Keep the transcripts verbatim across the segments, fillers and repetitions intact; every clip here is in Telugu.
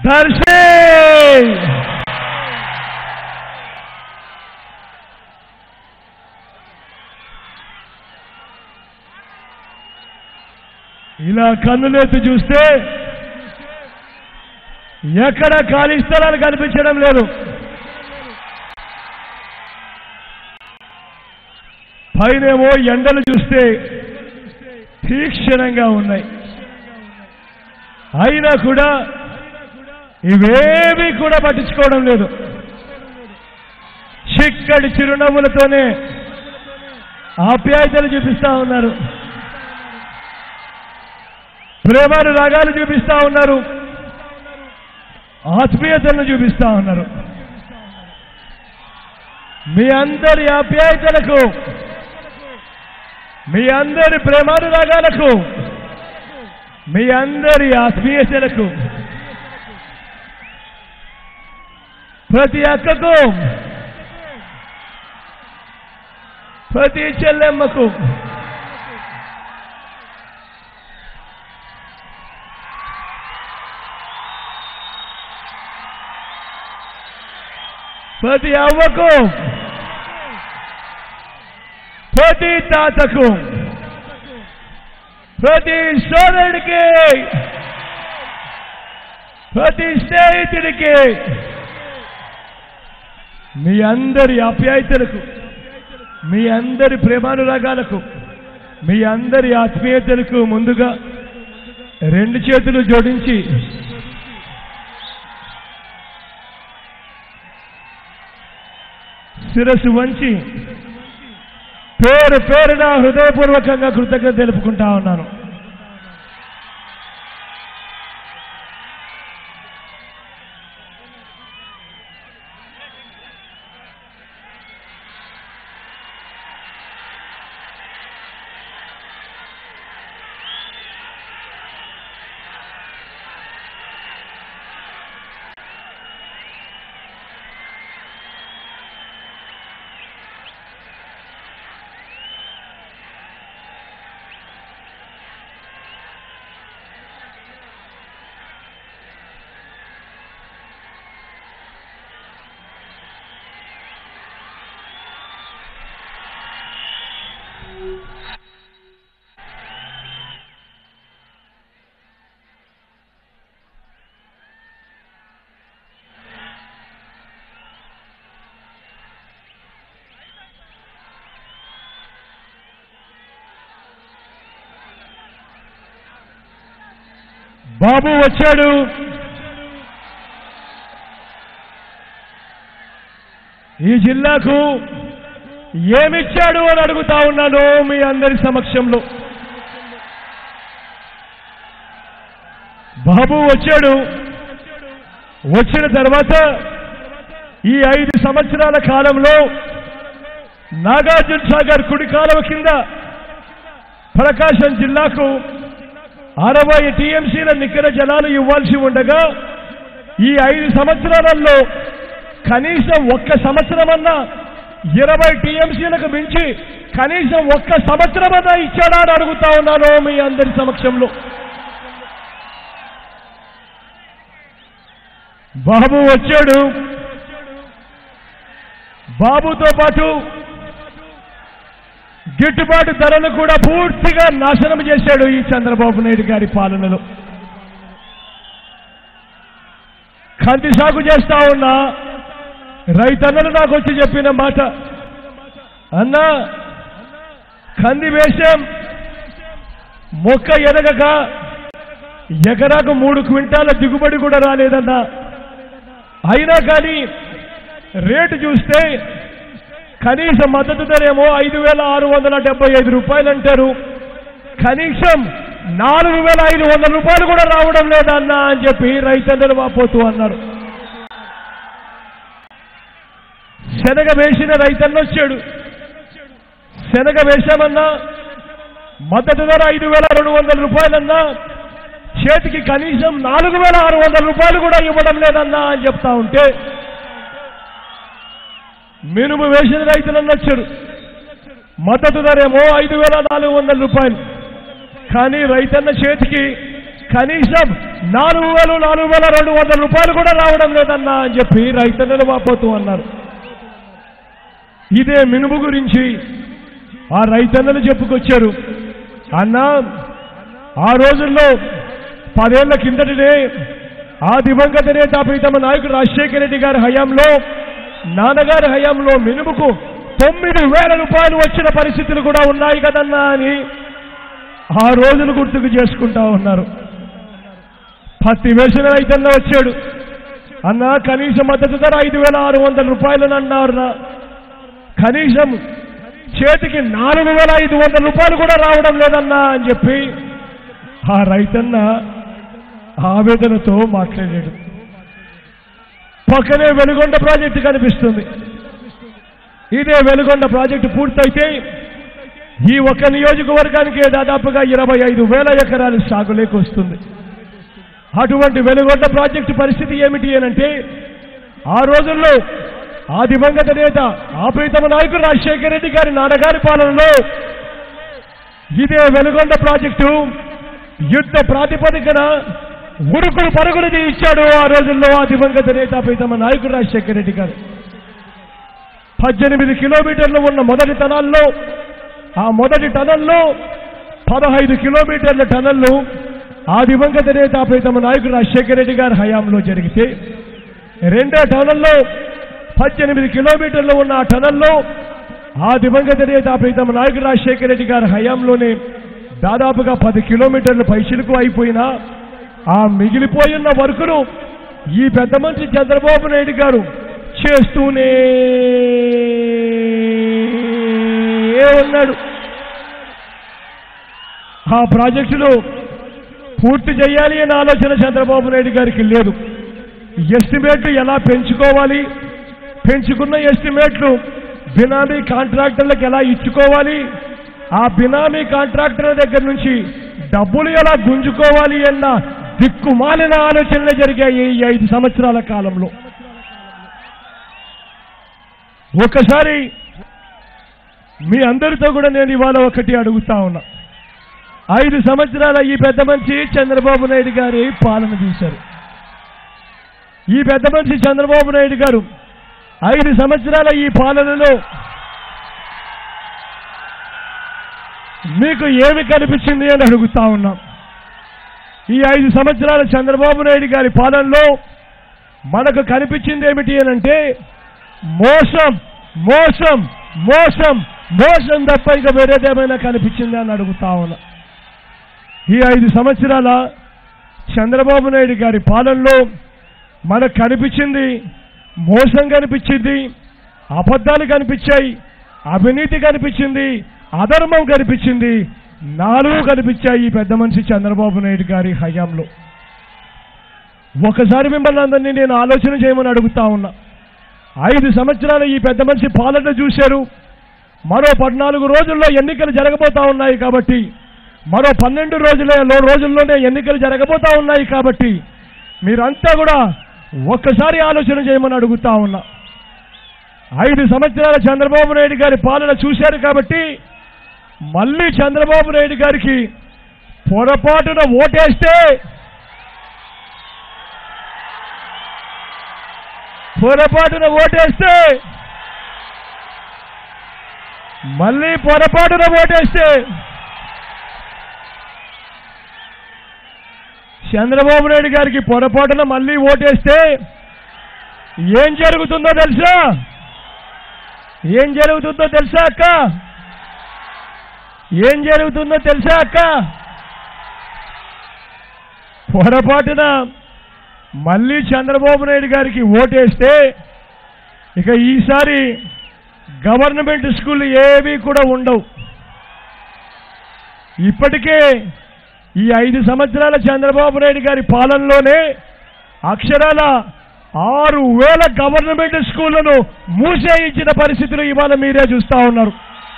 దర్శి ఇలా కన్నులెత్తి చూస్తే ఎక్కడ ఖాళీ స్థలాలు కనిపించడం లేదు. పైనేమో ఎండలు చూస్తే తీక్షణంగా ఉన్నాయి. అయినా కూడా ఇవేవి కూడా పట్టించుకోవడం లేదు. చిక్కడి చిరునవ్వులతోనే ఆప్యాయతలు చూపిస్తా ఉన్నారు, ప్రేమను రాగాలు చూపిస్తా ఉన్నారు, ఆత్మీయతలను చూపిస్తా ఉన్నారు. మీ అందరి ఆప్యాయతలకు, మీ అందరి ప్రేమానురాగాలకు, మీ అందరి ఆత్మీయతలకు, ప్రతి అక్కకు, ప్రతి చెల్లెమ్మకు, ప్రతి అవ్వకు, ప్రతి తాతకు, ప్రతి సోదరుడికి, ప్రతి స్నేహితుడికి, మీ అందరి ఆప్యాయతలకు, మీ అందరి ప్రేమానురాగాలకు, మీ అందరి ఆత్మీయతలకు ముందుగా రెండు చేతులు జోడించి శిరస్సు వంచి పేరు పేరున హృదయపూర్వకంగా కృతజ్ఞత తెలుపుకుంటా ఉన్నాను. బాబు వచ్చాడు, ఈ జిల్లాకు ఏమిచ్చాడు అని అడుగుతా ఉన్నాను మీ అందరి సమక్షంలో. బాబు వచ్చాడు, వచ్చిన తర్వాత ఈ ఐదు సంవత్సరాల కాలంలో నాగార్జున సాగర్ కుడి కాలువ కింద ప్రకాశం జిల్లాకు అరవై టీఎంసీల నికర జలాలు ఇవ్వాల్సి ఉండగా ఈ ఐదు సంవత్సరాలలో కనీసం ఒక్క సంవత్సరమన్నా ఇరవై టీఎంసీలకు మించి కనీసం ఒక్క సంవత్సరమన్నా ఇచ్చాడా అని అడుగుతా ఉన్నాను మీ అందరి సమక్షంలో. బాబు వచ్చాడు, బాబుతో పాటు గిట్టుబాటు ధరలు కూడా పూర్తిగా నాశనం చేశాడు ఈ చంద్రబాబు నాయుడు గారి పాలనలో. కంది సాగు చేస్తా ఉన్నా రైతన్నలు నాకు వచ్చి చెప్పిన మాట, అన్నా కంది వేషం మొక్క ఎదగక ఎకరాకు మూడు క్వింటాల దిగుబడి కూడా రాలేదన్నా. అయినా కానీ రేటు చూస్తే కనీస మద్దతు ధర ఏమో ఐదు వేల ఆరు వందల డెబ్బై ఐదు రూపాయలు అంటారు, కనీసం నాలుగు వేల ఐదు వందల రూపాయలు కూడా రావడం లేదన్నా అని చెప్పి రైతన్నలు వాపోతూ అన్నారు. శనగ వేసిన రైతన్న వచ్చాడు, శనగ వేశామన్నా మద్దతు ధర ఐదు వేల రెండు వందల రూపాయలన్నా చేతికి కనీసం నాలుగు వేల ఆరు వందల రూపాయలు కూడా ఇవ్వడం లేదన్నా అని చెప్తా ఉంటే, మినుము వేసిన రైతులన్న వచ్చారు, మద్దతు ధర ఏమో ఐదు వేల నాలుగు వందల రూపాయలు, కానీ రైతన్న చేతికి కనీసం నాలుగు వేలు నాలుగు వేల రెండు వందల రూపాయలు కూడా రావడం లేదన్నా అని చెప్పి రైతన్నలు వాపోతూ అన్నారు. ఇదే మినుము గురించి ఆ రైతన్నలు చెప్పుకొచ్చారు. అన్నా ఆ రోజుల్లో పదేళ్ల కిందటనే ఆ దివంగత నేత ప్రీతమ నాయకుడు రాజశేఖర రెడ్డి గారి హయాంలో, నాన్నగారి హయాంలో మినుముకు తొమ్మిది వేల రూపాయలు వచ్చిన పరిస్థితులు కూడా ఉన్నాయి కదన్నా అని ఆ రోజులు గుర్తుకు చేసుకుంటా ఉన్నారు. పత్తి వేసిన రైతన్న వచ్చాడు, అన్నా కనీస మద్దతు ధర ఐదు వేల ఆరు వందల రూపాయలని అన్నారు. కనీసం చేతికి నాలుగు వేల ఐదు వందల రూపాయలు కూడా రావడం లేదన్నా అని చెప్పి ఆ రైతన్న ఆవేదనతో మాట్లాడాడు. పక్కనే వెలుగొండ ప్రాజెక్టు కనిపిస్తుంది. ఇదే వెలుగొండ ప్రాజెక్టు పూర్తయితే ఈ ఒక్క నియోజకవర్గానికి దాదాపుగా ఇరవై ఐదు వేల ఎకరాలు సాగులేకి వస్తుంది. అటువంటి వెలుగొండ ప్రాజెక్టు పరిస్థితి ఏమిటి అనంటే, ఆ రోజుల్లో ఆ దివంగత నేత ఆ ప్రీతమ నాయకుడు రాజశేఖర రెడ్డి గారి నాన్నగారి పాలనలో ఇదే వెలుగొండ ప్రాజెక్టు యుద్ధ ప్రాతిపదికన ఉరుకులు పరుగులు ఇచ్చాడు. ఆ రోజుల్లో ఆ దివంగత నేత ప్రీతమ నాయకుడు రాజశేఖర రెడ్డి గారు పద్దెనిమిది కిలోమీటర్లు ఉన్న మొదటి టనల్లో, ఆ మొదటి టనల్లో పదహైదు కిలోమీటర్ల టనల్లు ఆ దివంగత నేత ప్రీతమ నాయకుడు రాజశేఖర రెడ్డి గారి హయాంలో జరిగితే, రెండో టనల్లో పద్దెనిమిది కిలోమీటర్లు ఉన్న ఆ టనల్లో ఆ దివంగత నేత ప్రీతమ నాయకుడు రాజశేఖర రెడ్డి గారి హయాంలోనే దాదాపుగా పది కిలోమీటర్ల పైచిలకు అయిపోయినా ఆ మిగిలిపోయిన వర్కును ఈ పెద్ద మనిషి చంద్రబాబు నాయుడు గారు చేస్తూనే ఉన్నాడు. ఆ ప్రాజెక్టును పూర్తి చేయాలి అనే ఆలోచన చంద్రబాబు నాయుడు గారికి లేదు. ఎస్టిమేట్లు ఎలా పెంచుకోవాలి, పెంచుకున్న ఎస్టిమేట్లు బినామీ కాంట్రాక్టర్లకు ఎలా ఇచ్చుకోవాలి, ఆ బినామీ కాంట్రాక్టర్ల దగ్గర నుంచి డబ్బులు ఎలా గుంజుకోవాలి అన్న దిక్కుమాలిన ఆలోచనలు జరిగాయి ఈ ఐదు సంవత్సరాల కాలంలో. ఒకసారి మీ అందరితో కూడా నేను ఇవాళ ఒకటి అడుగుతా ఉన్నా. ఐదు సంవత్సరాల ఈ పెద్ద మనిషి చంద్రబాబు నాయుడు గారి పాలన చూశారు. ఈ పెద్ద మనిషి చంద్రబాబు నాయుడు గారు ఐదు సంవత్సరాల ఈ పాలనలో మీకు ఏమి కనిపించింది అని అడుగుతా ఉన్నాం. ఈ ఐదు సంవత్సరాల చంద్రబాబు నాయుడు గారి పాలనలో మనకు కనిపించింది ఏమిటి అనంటే, మోసం మోసం మోసం మోసం తప్ప ఇక వేరేదేమైనా కనిపించింది అని అడుగుతా ఉన్నా. ఈ ఐదు సంవత్సరాల చంద్రబాబు నాయుడు గారి పాలనలో మనకు కనిపించింది మోసం కనిపించింది, అబద్ధాలు కనిపించాయి, అవినీతి కనిపించింది, అధర్మం కనిపించింది, నాలుగు కనిపించాయి ఈ పెద్ద మనిషి చంద్రబాబు నాయుడు గారి హయాంలో. ఒకసారి మిమ్మల్ని అందరినీ నేను ఆలోచన చేయమని అడుగుతా ఉన్నా. ఐదు సంవత్సరాలు ఈ పెద్ద మనిషి పాలన చూశారు. మరో పద్నాలుగు రోజుల్లో ఎన్నికలు జరగబోతా ఉన్నాయి కాబట్టి, మరో పన్నెండు రోజులే రోజుల్లోనే ఎన్నికలు జరగబోతా ఉన్నాయి కాబట్టి మీరంతా కూడా ఒక్కసారి ఆలోచన చేయమని అడుగుతా ఉన్నా. ఐదు సంవత్సరాల చంద్రబాబు నాయుడు గారి పాలన చూశారు కాబట్టి మళ్ళీ చంద్రబాబు నాయుడు గారికి పొరపాటున ఓటేస్తే పొరపాటున ఓటేస్తే మళ్ళీ పొరపాటున ఓటేస్తే చంద్రబాబు నాయుడు గారికి పొరపాటున మళ్ళీ ఓటేస్తే ఏం జరుగుతుందో తెలుసా? ఏం జరుగుతుందో తెలుసా అక్క? ఏం జరుగుతుందో తెలుసా అక్క? పొరపాటున మళ్ళీ చంద్రబాబు నాయుడు గారికి ఓటేస్తే ఇక ఈసారి గవర్నమెంట్ స్కూళ్ళు ఏవి కూడా ఉండవు. ఇప్పటికే ఈ ఐదు సంవత్సరాల చంద్రబాబు నాయుడు గారి పాలనలోనే అక్షరాల ఆరు వేల గవర్నమెంట్ స్కూళ్లను మూసేయించిన పరిస్థితులు ఇవాళ మీరే చూస్తా ఉన్నారు.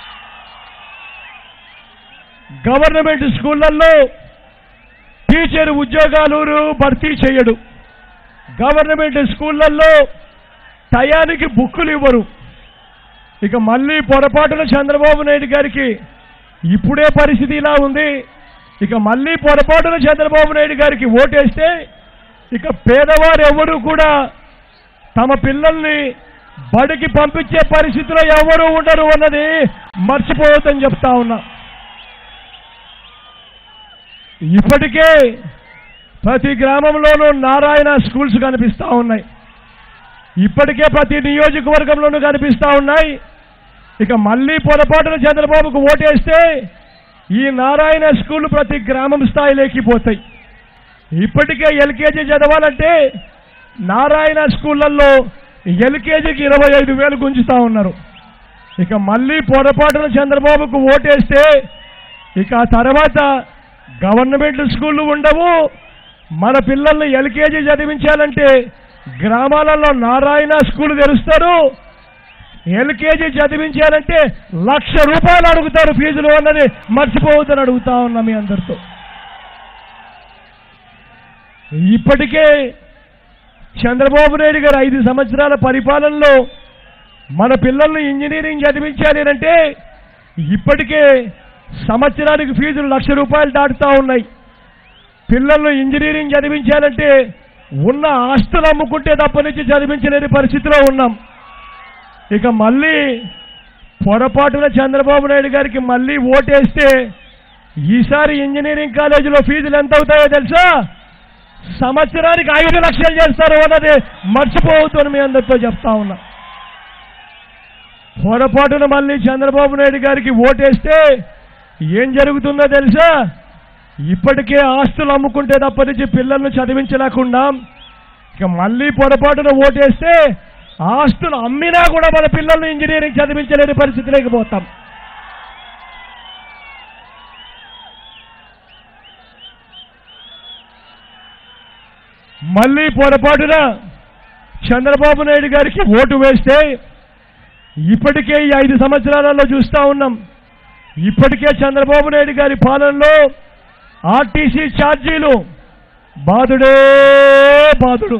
గవర్నమెంట్ స్కూళ్లలో టీచర్ ఉద్యోగాలు భర్తీ చేయడు. గవర్నమెంట్ స్కూళ్లలో టయానికి బుక్కులు ఇవ్వరు. ఇక మళ్ళీ పొరపాటున చంద్రబాబు నాయుడు గారికి ఇప్పుడే పరిస్థితి ఇలా ఉంది, ఇక మళ్ళీ పొరపాటున చంద్రబాబు నాయుడు గారికి ఓటేస్తే ఇక పేదవారు ఎవరు కూడా తమ పిల్లల్ని బడికి పంపించే పరిస్థితిలో ఎవరు ఉండరు అన్నది మర్చిపోవద్దని చెప్తా ఉన్నా. ఇప్పటికే ప్రతి గ్రామంలోనూ నారాయణ స్కూల్స్ కనిపిస్తూ ఉన్నాయి. ఇప్పటికే ప్రతి నియోజకవర్గంలోనూ కనిపిస్తూ ఉన్నాయి. ఇక మళ్ళీ పొరపాటున చంద్రబాబుకు ఓటేస్తే ఈ నారాయణ స్కూల్ ప్రతి గ్రామం స్థాయిలోకి పోతాయి. ఇప్పటికే ఎల్కేజీ చదవాలంటే నారాయణ స్కూళ్లలో ఎల్కేజీకి ఇరవై ఐదు వేలు గుంజుతా ఉన్నారు. ఇక మళ్ళీ పొరపాటున చంద్రబాబుకు ఓటేస్తే ఇక ఆ తర్వాత గవర్నమెంట్ స్కూళ్ళు ఉండవు. మన పిల్లల్ని ఎల్కేజీ చదివించాలంటే గ్రామాలలో నారాయణ స్కూల్ తెరుస్తారు. ఎల్కేజీ చదివించాలంటే లక్ష రూపాయలు అడుగుతారు ఫీజులు అన్నది మర్చిపోవద్దని అడుగుతా ఉన్నా మీ అందరితో. ఇప్పటికే చంద్రబాబు నాయుడు గారు ఐదు సంవత్సరాల పరిపాలనలో మన పిల్లల్ని ఇంజనీరింగ్ చదివించాలి అంటే ఇప్పటికే సంవత్సరానికి ఫీజులు లక్ష రూపాయలు దాటుతూ ఉన్నాయి. పిల్లలను ఇంజనీరింగ్ చదివించాలంటే ఉన్న ఆస్తులు అమ్ముకుంటే తప్ప నుంచి చదివించలేని పరిస్థితిలో ఉన్నాం. ఇక మళ్ళీ పొరపాటున చంద్రబాబు నాయుడు గారికి మళ్ళీ ఓటేస్తే ఈసారి ఇంజనీరింగ్ కాలేజీలో ఫీజులు ఎంత అవుతాయో తెలుసా? సంవత్సరానికి ఐదు లక్షలు చేస్తారు అన్నది మర్చిపోవద్దు అని మీ అందరితో చెప్తా ఉన్నా. పొరపాటున మళ్ళీ చంద్రబాబు నాయుడు గారికి ఓటేస్తే ఏం జరుగుతుందో తెలుసా? ఇప్పటికే ఆస్తులు అమ్ముకుంటే తప్ప నుంచి పిల్లలను చదివించలేకుండా ఇక మళ్ళీ పొరపాటున ఓటేస్తే ఆస్తులు అమ్మినా కూడా మన పిల్లల్ని ఇంజనీరింగ్ చదివించలేని పరిస్థితిలోకి పోతాం. మళ్ళీ పొరపాటున చంద్రబాబు నాయుడు గారికి ఓటు వేస్తే ఇప్పటికే ఈ ఐదు సంవత్సరాలలో చూస్తా ఉన్నాం. ఇప్పటికే చంద్రబాబు నాయుడు గారి పాలనలో ఆర్టీసీ ఛార్జీలు బాదుడే బాదుడు,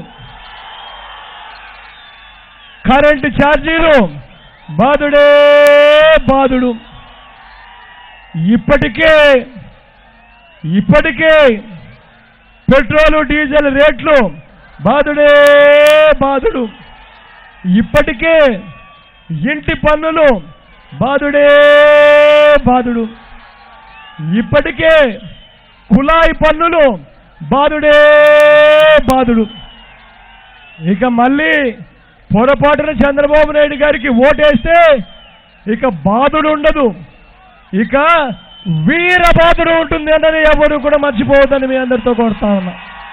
కరెంటు ఛార్జీలు బాదుడే బాదుడు. ఇప్పటికే ఇప్పటికే పెట్రోలు డీజిల్ రేట్లు బాదుడే బాదుడు. ఇప్పటికే ఇంటి పన్నులు బాదుడే బాదుడు. ఇప్పటికే కుళాయి పన్నులు బాదుడే బాదుడు. ఇక మళ్ళీ పొరపాటున చంద్రబాబు నాయుడు గారికి ఓటేస్తే ఇక బాదుడు ఉండదు, ఇక వీర బాదుడు ఉంటుంది అన్నది ఎవరు కూడా మర్చిపోవద్దని మీ అందరితో కోరుతా ఉన్నా.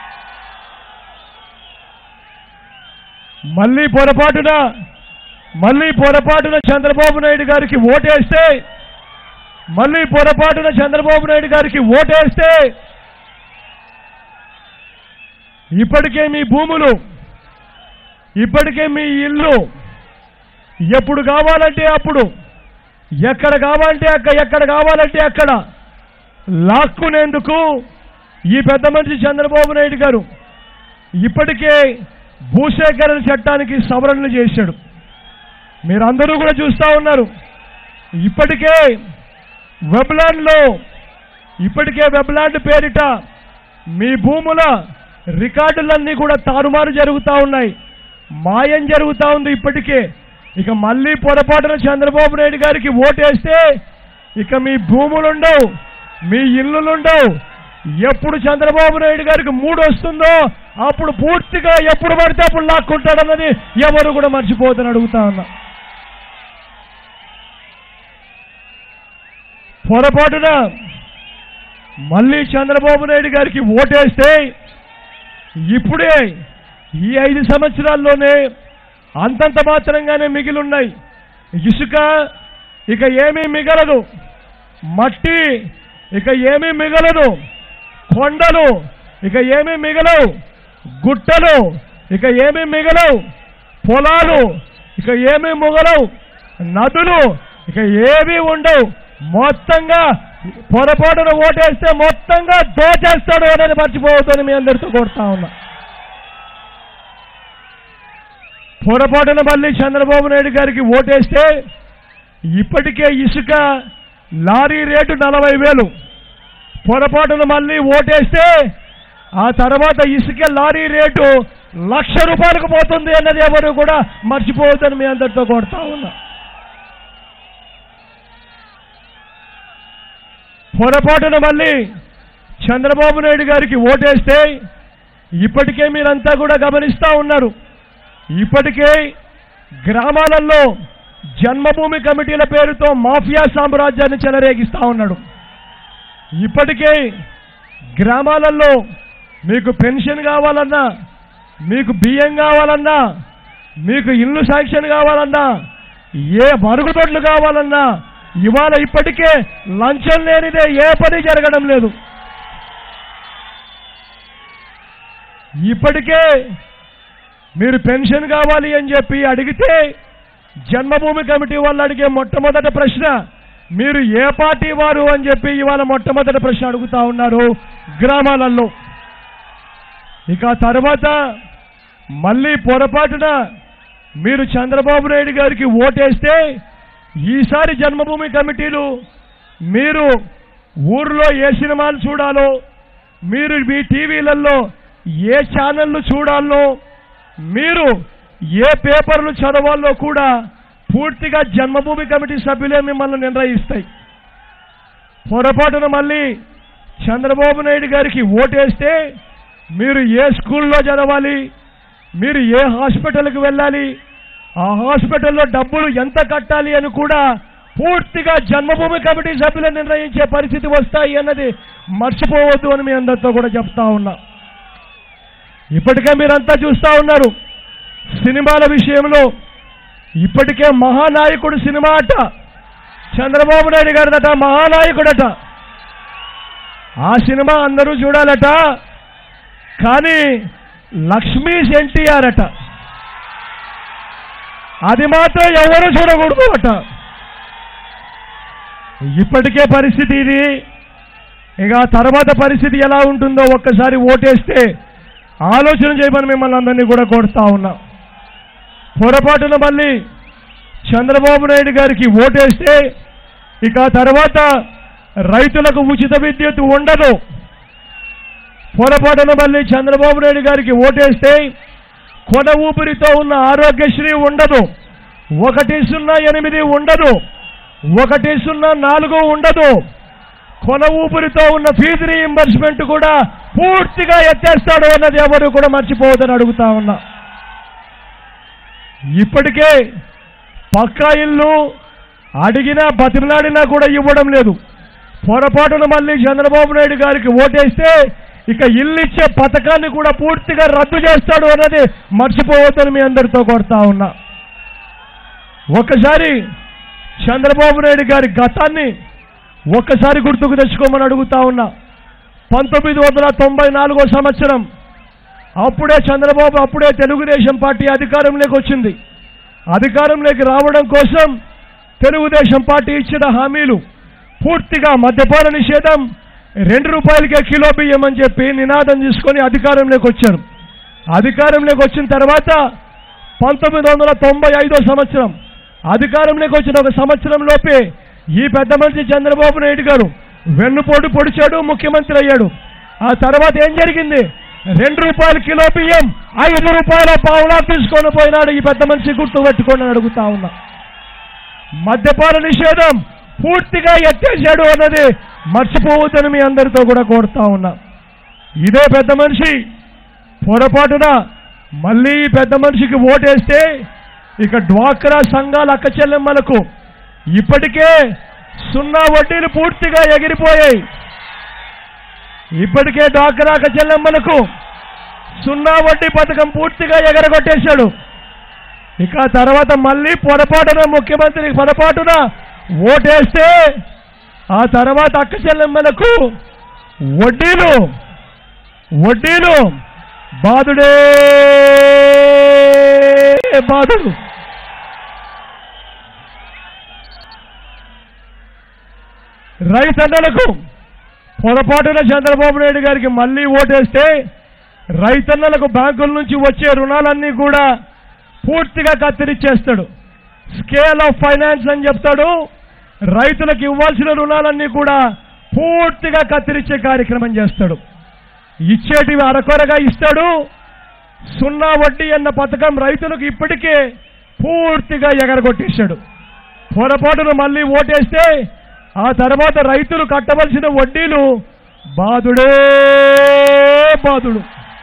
మళ్ళీ పొరపాటున మళ్ళీ పొరపాటున చంద్రబాబు నాయుడు గారికి ఓటేస్తే మళ్ళీ పొరపాటున చంద్రబాబు నాయుడు గారికి ఓటేస్తే ఇప్పటికే మీ భూములు, ఇప్పటికే మీ ఇల్లు ఎప్పుడు కావాలంటే అప్పుడు, ఎక్కడ కావాలంటే అక్కడ ఎక్కడ కావాలంటే అక్కడ లాక్కునేందుకు ఈ పెద్ద మనిషి చంద్రబాబు నాయుడు గారు ఇప్పటికే భూసేకరణ చట్టానికి సవరణలు చేశాడు. మీరందరూ కూడా చూస్తూ ఉన్నారు. ఇప్పటికే వెబ్లాండ్లో ఇప్పటికే వెబ్లాండ్ పేరిట మీ భూముల రికార్డులన్నీ కూడా తారుమారు జరుగుతూ ఉన్నాయి, మాయం జరుగుతూ ఉంది ఇప్పటికే. ఇక మళ్ళీ పొరపాటున చంద్రబాబు నాయుడు గారికి ఓటేస్తే ఇక మీ భూములుండవు, మీ ఇల్లులుండవు. ఎప్పుడు చంద్రబాబు నాయుడు గారికి మూడు వస్తుందో అప్పుడు పూర్తిగా ఎప్పుడు పడితే అప్పుడు లాక్కుంటాడన్నది ఎవరు కూడా మర్చిపోతుందని అడుగుతా ఉన్నా. పొరపాటున మళ్ళీ చంద్రబాబు నాయుడు గారికి ఓటేస్తే ఇప్పుడే ఈ ఐదు సంవత్సరాల్లోనే అంతంత మాత్రంగానే మిగిలిన్నాయి. ఇసుక ఇక ఏమీ మిగలదు, మట్టి ఇక ఏమీ మిగలదు, కొండలు ఇక ఏమీ మిగలవు, గుట్టలు ఇక ఏమీ మిగలవు, పొలాలు ఇక ఏమీ మిగలవు, నదులు ఇక ఏమీ ఉండవు. మొత్తంగా పొరపాటున ఓటేస్తే మొత్తంగా దోచేస్తాడు అనేది మర్చిపోవద్దని మీ అందరితో కోరుతా ఉన్నా. పొరపాటున మళ్ళీ చంద్రబాబు నాయుడు గారికి ఓటేస్తే ఇప్పటికే ఇసుక లారీ రేటు నలభై వేలు, పొరపాటున మళ్ళీ ఓటేస్తే ఆ తర్వాత ఇసుక లారీ రేటు లక్ష రూపాయలకు పోతుంది అన్నది ఎవరు కూడా మర్చిపోవద్దని మీ అందరితో కోరుతా ఉన్నా. పొరపాటున మళ్ళీ చంద్రబాబు నాయుడు గారికి ఓటేస్తే ఇప్పటికే మీరంతా కూడా గమనిస్తూ ఉన్నారు. ఇప్పటికే గ్రామాలలో జన్మభూమి కమిటీల పేరుతో మాఫియా సామ్రాజ్యాన్ని చెలరేగిస్తూ ఉన్నాడు. ఇప్పటికే గ్రామాలలో మీకు పెన్షన్ కావాలన్నా, మీకు బియ్యం కావాలన్నా, మీకు ఇల్లు శాంక్షన్ కావాలన్నా, ఏ మరుగుదొడ్లు కావాలన్నా ఇవాళ ఇప్పటికే లంచం లేనిదే ఏ పని జరగడం లేదు. ఇప్పటికే మీరు పెన్షన్ కావాలి అని చెప్పి అడిగితే జన్మభూమి కమిటీ వాళ్ళు అడిగే మొట్టమొదటి ప్రశ్న మీరు ఏ పార్టీ వారు అని చెప్పి ఇవాళ మొట్టమొదటి ప్రశ్న అడుగుతా ఉన్నారు గ్రామాలలో. ఇక తర్వాత మళ్ళీ పొరపాటున మీరు చంద్రబాబు నాయుడు గారికి ఓటేస్తే ఈసారి జన్మభూమి కమిటీలు మీరు ఊర్లో ఏ సినిమాలు చూడాలో, మీరు మీ టీవీలలో ఏ ఛానళ్లు చూడాలో, మీరు ఏ పేపర్లు చదవాలో కూడా పూర్తిగా జన్మభూమి కమిటీ సభ్యులే మిమ్మల్ని నిర్ణయిస్తాయి. పొరపాటున మళ్ళీ చంద్రబాబు నాయుడు గారికి ఓటేస్తే మీరు ఏ స్కూల్లో చదవాలి, మీరు ఏ హాస్పిటల్కి వెళ్ళాలి, ఆ హాస్పిటల్లో డబ్బులు ఎంత కట్టాలి అని కూడా పూర్తిగా జన్మభూమి కమిటీ సభ్యులు నిర్ణయించే పరిస్థితి వస్తాయి అన్నది మర్చిపోవద్దు అని మీ అందరితో కూడా చెప్తా ఉన్నా. ఇప్పటికే మీరంతా చూస్తా ఉన్నారు సినిమాల విషయంలో. ఇప్పటికే మహానాయకుడు సినిమా అట, చంద్రబాబు నాయుడు గారిదట మహానాయకుడట. ఆ సినిమా అందరూ చూడాలట, కానీ లక్ష్మీ ఎన్టీఆర్ అట, అది మాత్రం ఎవరు చూడకూడదు అట. ఇప్పటికే పరిస్థితి ఇది. ఇక తర్వాత పరిస్థితి ఎలా ఉంటుందో ఒక్కసారి ఓటేస్తే ఆలోచన చేయమని మిమ్మల్ని అందరినీ కూడా కోరుతా ఉన్నా. పొరపాటున మళ్ళీ చంద్రబాబు నాయుడు గారికి ఓటేస్తే ఇక తర్వాత రైతులకు ఉచిత విద్యుత్ ఉండదు. పొరపాటున మళ్ళీ చంద్రబాబు నాయుడు గారికి ఓటేస్తే కొన ఊపిరితో ఉన్న ఆరోగ్యశ్రీ ఉండదు, ఒకటి సున్నా ఎనిమిది ఉండదు, ఒకటి సున్నా నాలుగు ఉండదు. కొన ఊపిరితో ఉన్న ఫీజు రీయింబర్స్మెంట్ కూడా పూర్తిగా ఎత్తేస్తాడు అన్నది ఎవరు కూడా మర్చిపోవద్దని అడుగుతా ఉన్నా. ఇప్పటికే పక్కా ఇల్లు అడిగినా బతిమలాడినా కూడా ఇవ్వడం లేదు. పొరపాటున మళ్ళీ చంద్రబాబు నాయుడు గారికి ఓటేస్తే ఇక ఇల్లు ఇచ్చే పథకాన్ని కూడా పూర్తిగా రద్దు చేస్తాడు అన్నది మర్చిపోవద్దని మీ అందరితో కోరుతా ఉన్నా. ఒక్కసారి చంద్రబాబు నాయుడు గారి గతాన్ని ఒక్కసారి గుర్తుకు తెచ్చుకోమని అడుగుతా ఉన్నా. పంతొమ్మిది వందల తొంభై నాలుగో సంవత్సరం అప్పుడే చంద్రబాబు అప్పుడే తెలుగుదేశం పార్టీ అధికారంలోకి వచ్చింది. అధికారంలోకి రావడం కోసం తెలుగుదేశం పార్టీ ఇచ్చిన హామీలు పూర్తిగా మద్యపాన నిషేధం, రెండు రూపాయలకే కిలో బియ్యం అని చెప్పి నినాదం తీసుకొని అధికారంలోకి వచ్చారు. అధికారంలోకి వచ్చిన తర్వాత పంతొమ్మిది వందల తొంభై ఐదో సంవత్సరం అధికారంలోకి వచ్చిన ఒక సంవత్సరం లోపే ఈ పెద్ద మనిషి చంద్రబాబు నాయుడు గారు వెన్నుపోటు పొడిచాడు, ముఖ్యమంత్రి అయ్యాడు. ఆ తర్వాత ఏం జరిగింది? రెండు రూపాయల కిలో బియ్యం ఐదు రూపాయల పావులా తీసుకొని పోయినాడు ఈ పెద్ద మనిషి, గుర్తు పెట్టుకొని అడుగుతా ఉన్నా. మద్యపాన నిషేధం పూర్తిగా ఎత్తేసాడు అన్నది మర్చిపోవద్దని మీ అందరితో కూడా కోరుతా ఉన్నా. ఇదే పెద్ద మనిషి పొరపాటున మళ్ళీ పెద్ద మనిషికి ఓటేస్తే ఇక డ్వాక్రా సంఘాల అక్క చెల్లెమ్మలకు ఇప్పటికే సున్నా వడ్డీలు పూర్తిగా ఎగిరిపోయాయి. ఇప్పటికే డ్వాక్రా అక్క చెల్లెమ్మలకు సున్నా వడ్డీ పథకం పూర్తిగా ఎగరగొట్టేశాడు. ఇక తర్వాత మళ్ళీ పొరపాటున ముఖ్యమంత్రి పొరపాటున ఓటేస్తే ఆ తర్వాత అక్క చెల్లెమ్మలకు వడ్డీలు వడ్డీలు బాధుడే బాధుడు. రైతన్నలకు పొరపాటున చంద్రబాబు నాయుడు గారికి మళ్ళీ ఓటేస్తే రైతన్నలకు బ్యాంకుల నుంచి వచ్చే రుణాలన్నీ కూడా పూర్తిగా కత్తిరించేస్తాడు. స్కేల్ ఆఫ్ ఫైనాన్స్ అని చెప్తాడు. రైతులకు ఇవ్వాల్సిన రుణాలన్నీ కూడా పూర్తిగా కత్తిరించే కార్యక్రమం చేస్తాడు. ఇచ్చేటివి అరకొరగా ఇస్తాడు. సున్నా వడ్డీ అన్న పథకం రైతులకు ఇప్పటికే పూర్తిగా ఎగరగొట్టేశాడు. పొరపాటును మళ్ళీ ఓటేస్తే ఆ తర్వాత రైతులు కట్టవలసిన వడ్డీలు బాధుడే బాధుడు.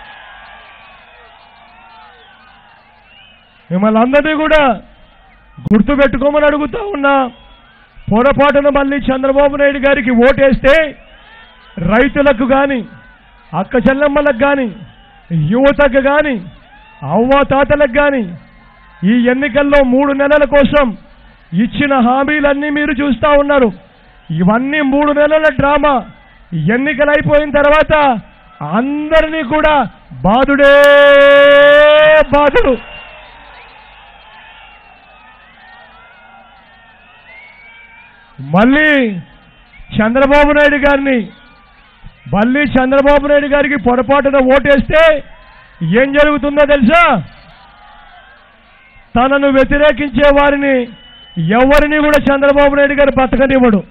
మిమ్మల్ని అందరినీ కూడా గుర్తుపెట్టుకోమని అడుగుతా ఉన్నా. పొరపాటును మళ్ళీ చంద్రబాబు నాయుడు గారికి ఓటేస్తే రైతులకు కానీ, అక్క చెల్లెమ్మలకు కానీ, యువతకు కానీ, అవ్వాతాతలకు కానీ ఈ ఎన్నికల్లో మూడు నెలల కోసం ఇచ్చిన హామీలన్నీ మీరు చూస్తా ఉన్నారు. ఇవన్నీ మూడు నెలల డ్రామా. ఎన్నికలు అయిపోయిన తర్వాత అందరినీ కూడా బాధుడే బాధుడు. మళ్ళీ చంద్రబాబు నాయుడు గారిని మళ్ళీ చంద్రబాబు నాయుడు గారికి పొరపాటున ఓటేస్తే ఏం జరుగుతుందో తెలుసా? తనను వ్యతిరేకించే వారిని ఎవరిని కూడా చంద్రబాబు నాయుడు గారు బతకనివ్వడు.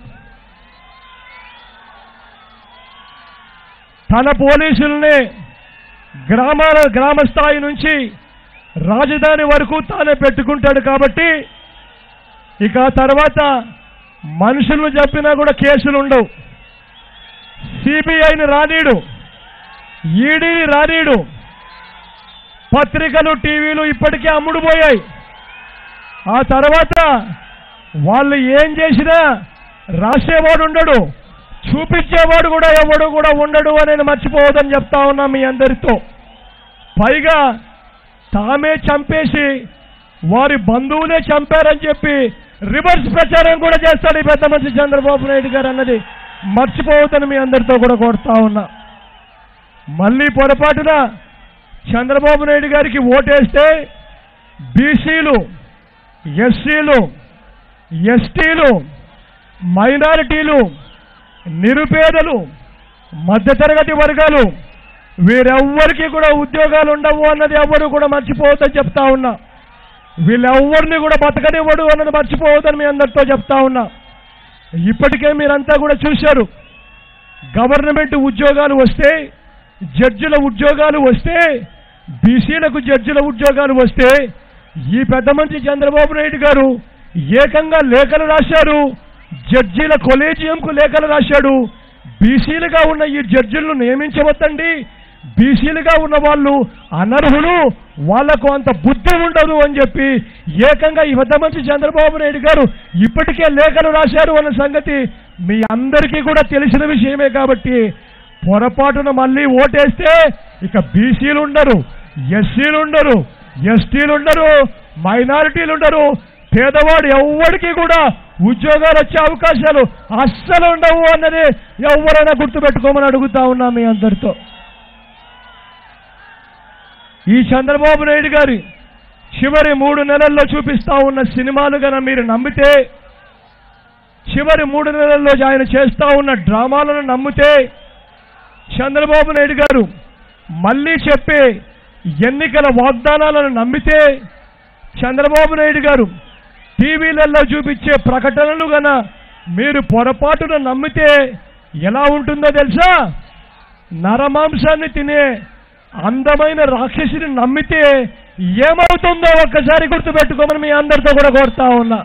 తన పోలీసుల్ని గ్రామాల గ్రామ స్థాయి నుంచి రాజధాని వరకు తానే పెట్టుకుంటాడు. కాబట్టి ఇక తర్వాత మనుషులను చెప్పినా కూడా కేసులు ఉండవు. సిబిఐని రానీడు, ఈడీని రానీడు. పత్రికలు, టీవీలు ఇప్పటికే అమ్ముడుపోయాయి. ఆ తర్వాత వాళ్ళు ఏం చేసినా రాసేవాడు ఉండడు, చూపించేవాడు కూడా ఎవడు కూడా ఉండడు అనేది మర్చిపోవద్దని చెప్తా ఉన్నా మీ అందరితో. పైగా తామే చంపేసి వారి బంధువులే చంపారని చెప్పి రివర్స్ ప్రచారం కూడా చేస్తాడు ఈ పెద్ద మనిషి చంద్రబాబు నాయుడు గారు అన్నది మర్చిపోవద్దని మీ అందరితో కూడా కోరుతా ఉన్నా. మళ్ళీ పొరపాటున చంద్రబాబు నాయుడు గారికి ఓటేస్తే బీసీలు, ఎస్సీలు, ఎస్టీలు, మైనారిటీలు, నిరుపేదలు, మధ్యతరగతి వర్గాలు వీరెవ్వరికీ కూడా ఉద్యోగాలు ఉండవు అన్నది ఎవ్వరూ కూడా మర్చిపోవద్దని చెప్తా ఉన్నా. వీళ్ళెవ్వరిని కూడా బతకనివ్వడు అన్నది మర్చిపోవద్దని మీ అందరితో చెప్తా ఉన్నా. ఇప్పటికే మీరంతా కూడా చూశారు, గవర్నమెంట్ ఉద్యోగాలు వస్తే, జడ్జిల ఉద్యోగాలు వస్తే, బీసీలకు జడ్జిల ఉద్యోగాలు వస్తే ఈ పెద్ద మనిషి చంద్రబాబు నాయుడు గారు ఏకంగా లేఖలు రాశారు. జడ్జీల కొలేజియంకు లేఖలు రాశాడు. బీసీలుగా ఉన్న ఈ జడ్జిలను నియమించవద్దండి, బీసీలుగా ఉన్న వాళ్ళు అనర్హులు, వాళ్లకు అంత బుద్ధి ఉండదు అని చెప్పి ఏకంగా ఈ పెద్ద మనిషి చంద్రబాబు నాయుడు గారు ఇప్పటికే లేఖలు రాశారు అన్న సంగతి మీ అందరికీ కూడా తెలిసిన విషయమే. కాబట్టి పొరపాటున మళ్ళీ ఓటేస్తే ఇక బీసీలు ఉండరు, ఎస్సీలు ఉండరు, ఎస్టీలు ఉండరు, మైనారిటీలు ఉండరు, పేదవాడు ఎవ్వడికి కూడా ఉద్యోగాలు వచ్చే అవకాశాలు అస్సలు ఉండవు అన్నది ఎవరైనా గుర్తుపెట్టుకోమని అడుగుతా ఉన్నా మీ అందరితో. ఈ చంద్రబాబు నాయుడు గారి చివరి మూడు నెలల్లో చూపిస్తా ఉన్న సినిమాలు గన మీరు నమ్మితే, చివరి మూడు నెలల్లో ఆయన చేస్తా ఉన్న డ్రామాలను నమ్మితే, చంద్రబాబు నాయుడు గారు మళ్ళీ చెప్పే ఎన్నికల వాగ్దానాలను నమ్మితే, చంద్రబాబు నాయుడు గారు టీవీలలో చూపించే ప్రకటనలు గన మీరు పొరపాటున నమ్మితే ఎలా ఉంటుందో తెలుసా? నరమాంసాన్ని తినే అందమైన రాక్షసిని నమ్మితే ఏమవుతుందో ఒక్కసారి గుర్తుపెట్టుకోమని మీ అందరితో కూడా కోరుతా ఉన్నా.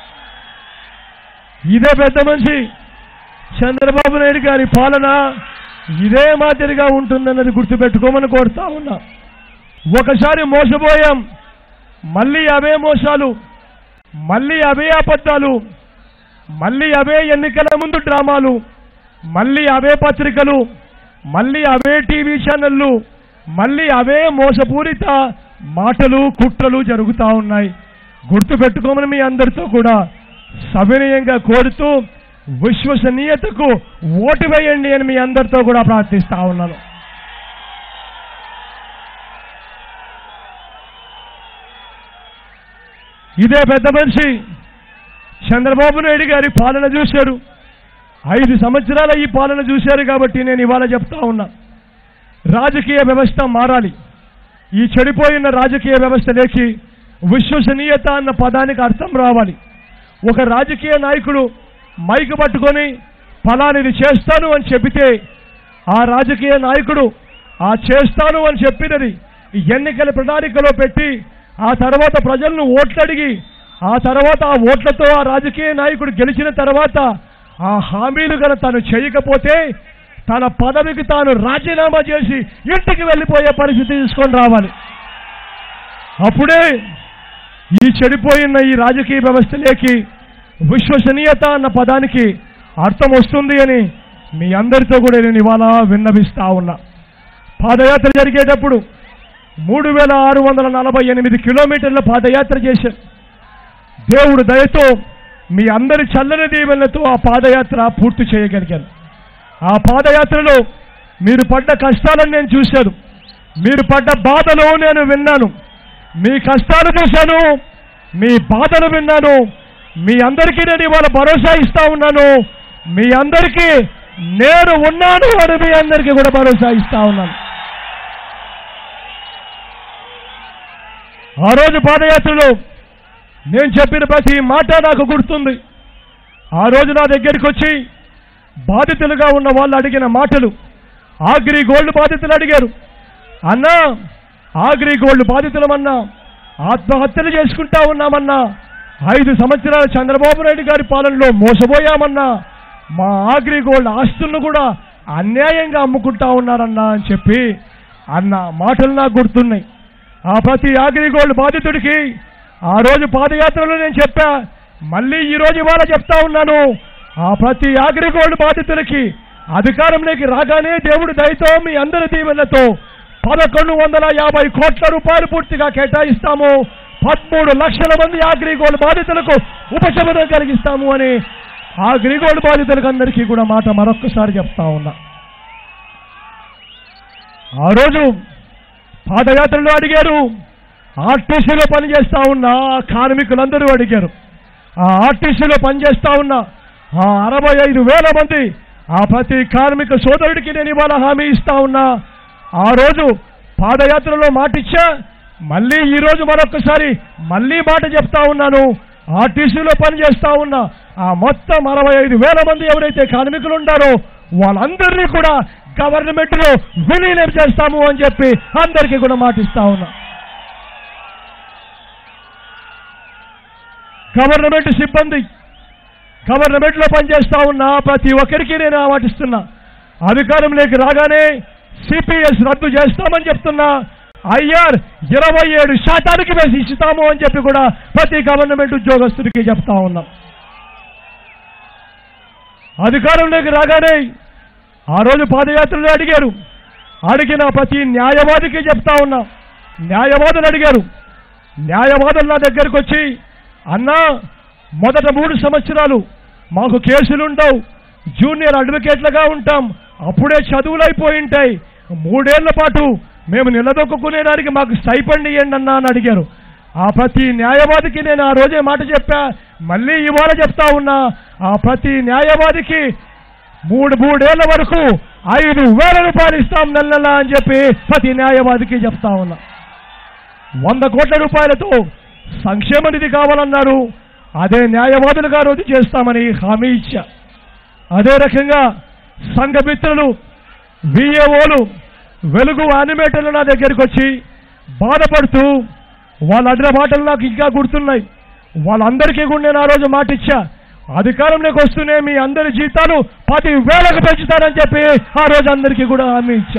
ఇదే పెద్ద మనిషి చంద్రబాబు నాయుడు గారి పాలన ఇదే మాదిరిగా ఉంటుందన్నది గుర్తుపెట్టుకోమని కోరుతా ఉన్నా. ఒకసారి మోసపోయాం, మళ్ళీ అవే మోసాలు, మళ్ళీ అవే అబద్ధాలు, మళ్ళీ అవే ఎన్నికల ముందు డ్రామాలు, మళ్ళీ అవే పత్రికలు, మళ్ళీ అవే టీవీ ఛానళ్లు, మళ్ళీ అవే మోసపూరిత మాటలు, కుట్రలు జరుగుతూ ఉన్నాయి. గుర్తుపెట్టుకోమని మీ అందరితో కూడా సవినయంగా కోరుతూ విశ్వసనీయతకు ఓటు వేయండి అని మీ అందరితో కూడా ప్రార్థిస్తా ఉన్నాను. ఇదే పెద్ద మనిషి చంద్రబాబు నాయుడు గారి పాలన చూశారు, ఐదు సంవత్సరాల ఈ పాలన చూశారు. కాబట్టి నేను ఇవాళ చెప్తా ఉన్నా, రాజకీయ వ్యవస్థ మారాలి. ఈ చెడిపోయిన రాజకీయ వ్యవస్థలోకి విశ్వసనీయత అన్న పదానికి అర్థం రావాలి. ఒక రాజకీయ నాయకుడు మైకు పట్టుకొని ఫలానిది చేస్తాను అని చెబితే ఆ రాజకీయ నాయకుడు ఆ చేస్తాను అని చెప్పినది ఎన్నికల ప్రణాళికలో పెట్టి ఆ తర్వాత ప్రజలను ఓట్లడిగి ఆ తర్వాత ఆ ఓట్లతో ఆ రాజకీయ నాయకుడు గెలిచిన తర్వాత ఆ హామీలు గల తను చేయకపోతే తన పదవికి తాను రాజీనామా చేసి ఇంటికి వెళ్ళిపోయే పరిస్థితి తీసుకొని రావాలి. అప్పుడే ఈ చెడిపోయిన ఈ రాజకీయ వ్యవస్థలోకి విశ్వసనీయత అన్న పదానికి అర్థం వస్తుంది అని మీ అందరితో కూడా నేను ఇవాళ విన్నవిస్తా ఉన్నా. పాదయాత్ర జరిగేటప్పుడు మూడు వేల ఆరు వందల నలభై ఎనిమిది కిలోమీటర్ల పాదయాత్ర చేశారు. దేవుడు దయతో మీ అందరి చల్లని దీవెనలతో ఆ పాదయాత్ర పూర్తి చేయగలిగాను. ఆ పాదయాత్రలో మీరు పడ్డ కష్టాలను నేను చూశాను, మీరు పడ్డ బాధలు నేను విన్నాను, మీ కష్టాలు చూశాను, మీ బాధలు విన్నాను. మీ అందరికీ నేను ఇవాళ భరోసా ఇస్తా ఉన్నాను. మీ అందరికీ నేను ఉన్నాను అని మీ అందరికీ కూడా భరోసా ఇస్తా ఉన్నాను. ఆ రోజు పాదయాత్రలో నేను చెప్పిన ప్రతి మాట నాకు గుర్తుంది. ఆ రోజు నా దగ్గరికి వచ్చి బాధితులుగా ఉన్న వాళ్ళు అడిగిన మాటలు, ఆగ్రి గోల్డ్ బాధితులు అడిగారు, అన్నా ఆగ్రి గోల్డ్ బాధితులమన్నా, ఆత్మహత్యలు చేసుకుంటా ఉన్నామన్నా, ఐదు సంవత్సరాల చంద్రబాబు నాయుడు గారి పాలనలో మోసపోయామన్నా, మా ఆగ్రి గోల్డ్ ఆస్తులను కూడా అన్యాయంగా అమ్ముకుంటా ఉన్నారన్నా అని చెప్పి అన్న మాటలు నాకు గుర్తున్నాయి. ఆ ప్రతి ఆగ్రి గోల్డ్ బాధితుడికి ఆ రోజు పాదయాత్రలో నేను చెప్పా, మళ్ళీ ఈ రోజు ఇవాళ చెప్తా ఉన్నాను. ఆ ప్రతి ఆగ్రి గోల్డ్ బాధితులకి అధికారంలోకి రాగానే దేవుడి దయతో మీ అందరి దీవెనలతో పదకొండు వందల యాభై కోట్ల రూపాయలు పూర్తిగా కేటాయిస్తాము. పదమూడు లక్షల మంది ఆగ్రి గోల్డ్ బాధితులకు ఉపశమనం కలిగిస్తాము అని ఆగ్రి గోల్డ్ బాధితులకు అందరికీ కూడా మాట మరొక్కసారి చెప్తా ఉన్నా. ఆ రోజు పాదయాత్రలో అడిగారు, ఆర్టీసీలో పనిచేస్తా ఉన్న కార్మికులందరూ అడిగారు. ఆ ఆర్టీసీలో పనిచేస్తా ఉన్న ఆ అరవై ఐదు వేల మంది ఆ ప్రతి కార్మిక సోదరుడికి నేను ఇవాళ హామీ ఇస్తా ఉన్నా. ఆ రోజు పాదయాత్రలో మాటిచ్చా, మళ్ళీ ఈ రోజు మరొకసారి మళ్ళీ మాట చెప్తా ఉన్నాను. ఆర్టీసీలో పనిచేస్తా ఉన్న ఆ మొత్తం అరవై ఐదు వేల మంది ఎవరైతే కార్మికులు ఉన్నారో వాళ్ళందరినీ కూడా గవర్నమెంట్ లో విలీనం చేస్తాము అని చెప్పి అందరికీ కూడా మాటిస్తా ఉన్నా. గవర్నమెంట్ సిబ్బంది, గవర్నమెంట్ లో పనిచేస్తా ఉన్నా ప్రతి ఒక్కరికి నేను మాటిస్తున్నా, అధికారంలోకి రాగానే సిపిఎస్ రద్దు చేస్తామని చెప్తున్నా. ఐఆర్ ఇరవై ఏడు శాతానికి వేసి ఇస్తాము అని చెప్పి కూడా ప్రతి గవర్నమెంట్ ఉద్యోగస్తుడికి చెప్తా ఉన్నాం. అధికారంలోకి రాగానే ఆ రోజు పాదయాత్రలో అడిగారు, అడిగిన ప్రతి న్యాయవాదికి చెప్తా ఉన్నా. న్యాయవాదులు అడిగారు, న్యాయవాదులు నా దగ్గరకు వచ్చి, అన్నా మొదట మూడు సంవత్సరాలు మాకు కేసులుండవు, జూనియర్ అడ్వకేట్లుగా ఉంటాం, అప్పుడే చదువులు అయిపోయి ఉంటాయి, మూడేళ్ల పాటు మేము నిలదొక్కునేదానికి మాకు స్టైపెండ్ ఇవ్వండి అన్నా అని అడిగారు. ఆ ప్రతి న్యాయవాదికి నేను ఆ రోజే మాట చెప్పా, మళ్ళీ ఇవాళ చెప్తా ఉన్నా. ఆ ప్రతి న్యాయవాదికి మూడు మూడేళ్ల వరకు ఐదు వేల రూపాయలు ఇస్తాం నెల నెల అని చెప్పి ప్రతి న్యాయవాదికి చెప్తా ఉన్నా. వంద కోట్ల రూపాయలతో సంక్షేమ నిధి కావాలన్నారు, అదే న్యాయవాదులుగా రోజు చేస్తామని హామీ ఇచ్చా. అదే రకంగా సంఘ మిత్రులు, విఏఓలు, వెలుగు యానిమేటర్లు నా దగ్గరికి వచ్చి బాధపడుతూ వాళ్ళ అడ్డ మాటలు నాకు ఇంకా గుర్తున్నాయి. వాళ్ళందరికీ కూడా నేను ఆ రోజు మాట ఇచ్చా, అధికారంలోకి వస్తూనే మీ అందరి జీతాలు పది వేలకు పెంచుతానని చెప్పి ఆ రోజు అందరికీ కూడా హామీ ఇచ్చా.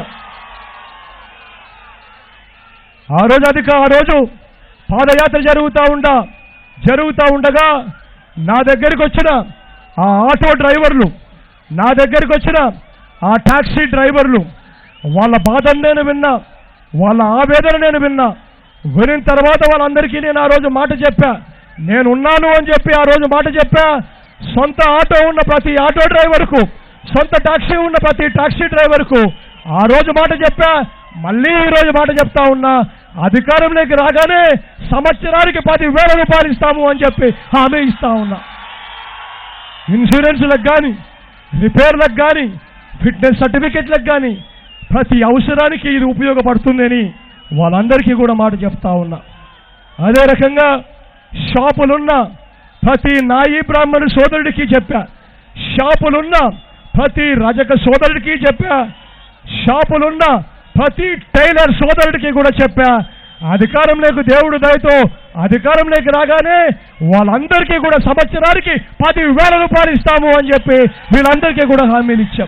ఆ రోజు అధిక ఆ రోజు పాదయాత్ర జరుగుతూ ఉండా జరుగుతూ ఉండగా నా దగ్గరికి వచ్చిన ఆ ఆటో డ్రైవర్లు, నా దగ్గరికి వచ్చిన ఆ టాక్సీ డ్రైవర్లు వాళ్ళ బాధను నేను విన్నా, వాళ్ళ ఆవేదన నేను విన్నా. వినిన తర్వాత వాళ్ళందరికీ నేను ఆ రోజు మాట చెప్పా, నేనున్నాను అని చెప్పి ఆ రోజు మాట చెప్పా. సొంత ఆటో ఉన్న ప్రతి ఆటో డ్రైవర్కు, సొంత టాక్సీ ఉన్న ప్రతి టాక్సీ డ్రైవర్కు ఆ రోజు మాట చెప్పా, మళ్ళీ ఈ రోజు మాట చెప్తా ఉన్నా. అధికారంలోకి రాగానే సంవత్సరానికి పది వేల రూపాయలు ఇస్తాము అని చెప్పి హామీ ఇస్తా ఉన్నా. ఇన్సూరెన్స్లకు కానీ, రిపేర్లకు కానీ, ఫిట్నెస్ సర్టిఫికెట్లకు కానీ ప్రతి అవసరానికి ఇది ఉపయోగపడుతుందని వాళ్ళందరికీ కూడా మాట చెప్తా ఉన్నా. అదే రకంగా షాపులున్న ప్రతి నాయి బ్రాహ్మణు సోదరుడికి చెప్పా, షాపులున్న ప్రతి రజక సోదరుడికి చెప్పా, షాపులున్న ప్రతి టైలర్ సోదరుడికి కూడా చెప్పా, అధికారంలోకి దేవుడు దయతో అధికారంలోకి రాగానే వాళ్ళందరికీ కూడా సంవత్సరానికి పది వేల రూపాయలు ఇస్తాము అని చెప్పి వీళ్ళందరికీ కూడా హామీలు ఇచ్చాం.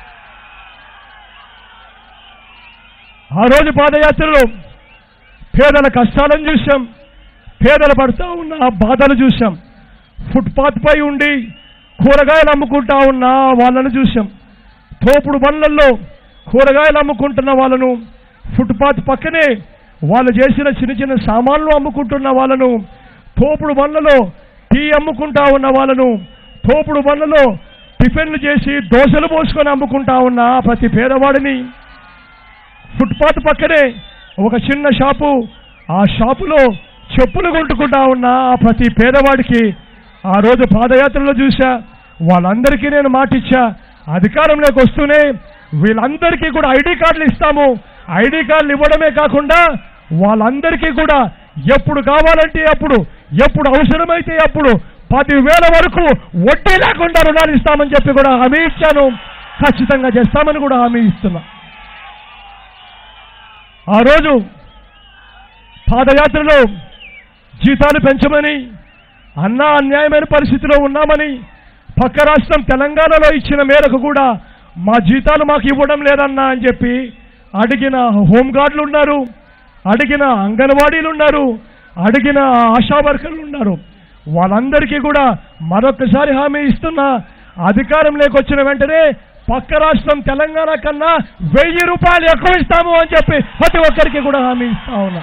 ఆ రోజు పాదయాత్రలో పేదల కష్టాలను చూశాం, పేదలు పడుతూ ఉన్న బాధలు చూశాం, ఫుట్పాత్ పై ఉండి కూరగాయలు అమ్ముకుంటా ఉన్న వాళ్ళను చూశాం, తోపుడు బండ్లల్లో కూరగాయలు అమ్ముకుంటున్న వాళ్ళను, ఫుట్పాత్ పక్కనే వాళ్ళు చేసిన చిన్న చిన్న సామాన్లు అమ్ముకుంటున్న వాళ్ళను, తోపుడు బండ్లలో టీ అమ్ముకుంటా ఉన్న వాళ్ళను, తోపుడు బండ్లలో టిఫిన్లు చేసి దోశలు పోసుకొని అమ్ముకుంటా ఉన్న ప్రతి పేదవాడిని, ఫుట్పాత్ పక్కనే ఒక చిన్న షాపు, ఆ షాపులో చెప్పులు కొట్టుకుంటా ఉన్న ప్రతి పేదవాడికి ఆ రోజు పాదయాత్రలో చూశా. వాళ్ళందరికీ నేను మాటిచ్చా, అధికారంలోకి వస్తూనే వీళ్ళందరికీ కూడా ఐడి కార్డులు ఇస్తాము, ఐడి కార్డులు ఇవ్వడమే కాకుండా వాళ్ళందరికీ కూడా ఎప్పుడు కావాలంటే అప్పుడు, ఎప్పుడు అవసరమైతే అప్పుడు పదివేల వరకు వడ్డీ లేకుండా రుణాలు ఇస్తామని చెప్పి కూడా హామీ ఇచ్చాను. ఖచ్చితంగా చేస్తామని కూడా హామీ ఇస్తున్నా. ఆ రోజు పాదయాత్రలో జీతాలు పెంచమని, అన్నా అన్యాయమైన పరిస్థితిలో ఉన్నామని, పక్క రాష్ట్రం తెలంగాణలో ఇచ్చిన మేరకు కూడా మా జీతాలు మాకు ఇవ్వడం లేదన్నా అని చెప్పి అడిగిన హోంగార్డులు ఉన్నారు, అడిగిన అంగన్వాడీలు ఉన్నారు, అడిగిన ఆశా వర్కర్లు ఉన్నారు. వాళ్ళందరికీ కూడా మరొకసారి హామీ ఇస్తున్నా, అధికారంలోకి వచ్చిన వెంటనే పక్క రాష్ట్రం తెలంగాణ కన్నా వెయ్యి రూపాయలు ఎక్కువ ఇస్తాము అని చెప్పి ప్రతి ఒక్కరికి కూడా హామీ ఇస్తా ఉన్నా.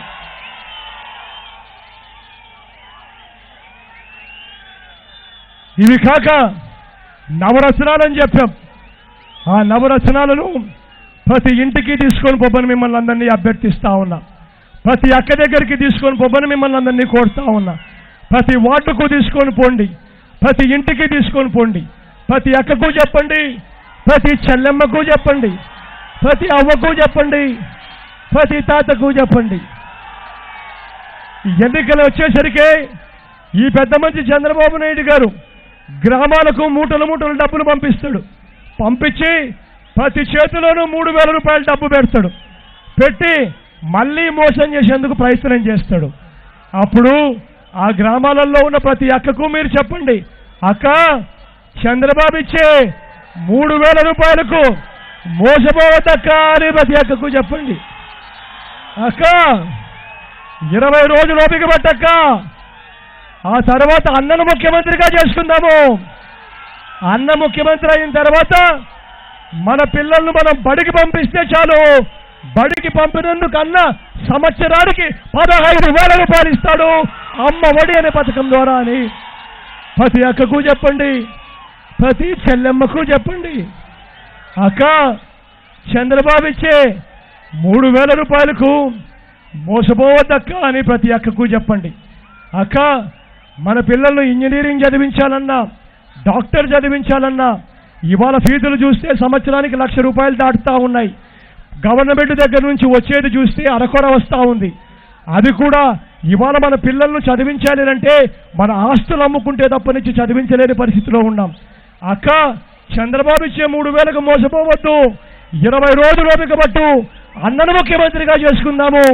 ఇవి కాక నవరత్నాలని చెప్పాం. ఆ నవరత్నాలను ప్రతి ఇంటికి తీసుకొని పోబని మిమ్మల్ని అందరినీ అభ్యర్థిస్తా ఉన్నా, ప్రతి అక్క దగ్గరికి తీసుకొని పోబని మిమ్మల్ని అందరినీ కోరుతా ఉన్నా. ప్రతి వార్డుకు తీసుకొని పోండి, ప్రతి ఇంటికి తీసుకొని పోండి, ప్రతి అక్కకు చెప్పండి, ప్రతి చెల్లెమ్మకు చెప్పండి, ప్రతి అవ్వకు చెప్పండి, ప్రతి తాతకు చెప్పండి. ఎన్నికలు వచ్చేసరికి ఈ పెద్ద మంచి చంద్రబాబు నాయుడు గారు గ్రామాలకు మూటలు మూటలు డబ్బులు పంపిస్తాడు, పంపించి ప్రతి చేతిలోనూ మూడు వేల రూపాయల డబ్బు పెడతాడు, పెట్టి మళ్ళీ మోసం చేసేందుకు ప్రయత్నం చేస్తాడు. అప్పుడు ఆ గ్రామాలలో ఉన్న ప్రతి అక్కకు మీరు చెప్పండి, అక్క చంద్రబాబు ఇచ్చే మూడు వేల రూపాయలకు మోసపోవద్దక్క అని ప్రతి అక్కకు చెప్పండి. అక్క ఇరవై రోజులు ఓపిక పట్టక్క, ఆ తర్వాత అన్నను ముఖ్యమంత్రిగా చేసుకుందాము. అన్న ముఖ్యమంత్రి అయిన తర్వాత మన పిల్లలను మనం బడికి పంపిస్తే చాలు, బడికి పంపినందుకు అన్న సంవత్సరానికి పదహైదు వేల రూపాయలు ఇస్తాడు అమ్మ ఒడి అనే పథకం ద్వారా అని ప్రతి అక్కకు చెప్పండి, ప్రతి చెల్లెమ్మకు చెప్పండి. అక్క చంద్రబాబు ఇచ్చే మూడు వేల రూపాయలకు మోసపోవద్దక్క అని ప్రతి అక్కకు చెప్పండి. అక్క మన పిల్లలను ఇంజనీరింగ్ చదివించాలన్నా, డాక్టర్ చదివించాలన్నా ఇవాళ ఫీజులు చూస్తే సంవత్సరానికి లక్ష రూపాయలు దాటుతూ ఉన్నాయి. గవర్నమెంట్ దగ్గర నుంచి వచ్చేది చూస్తే అరకొర వస్తూ ఉంది. అది కూడా ఇవాళ మన పిల్లలను చదివించాలి అంటే మన ఆస్తులు అమ్ముకుంటే తప్ప నుంచి చదివించలేని పరిస్థితిలో ఉన్నాం. అక్క చంద్రబాబు ఇచ్చే మూడు వేలకు మోసపోవద్దు, ఇరవై రోజులు ఓపిక పట్టు, అన్నను ముఖ్యమంత్రిగా చేసుకుందాము.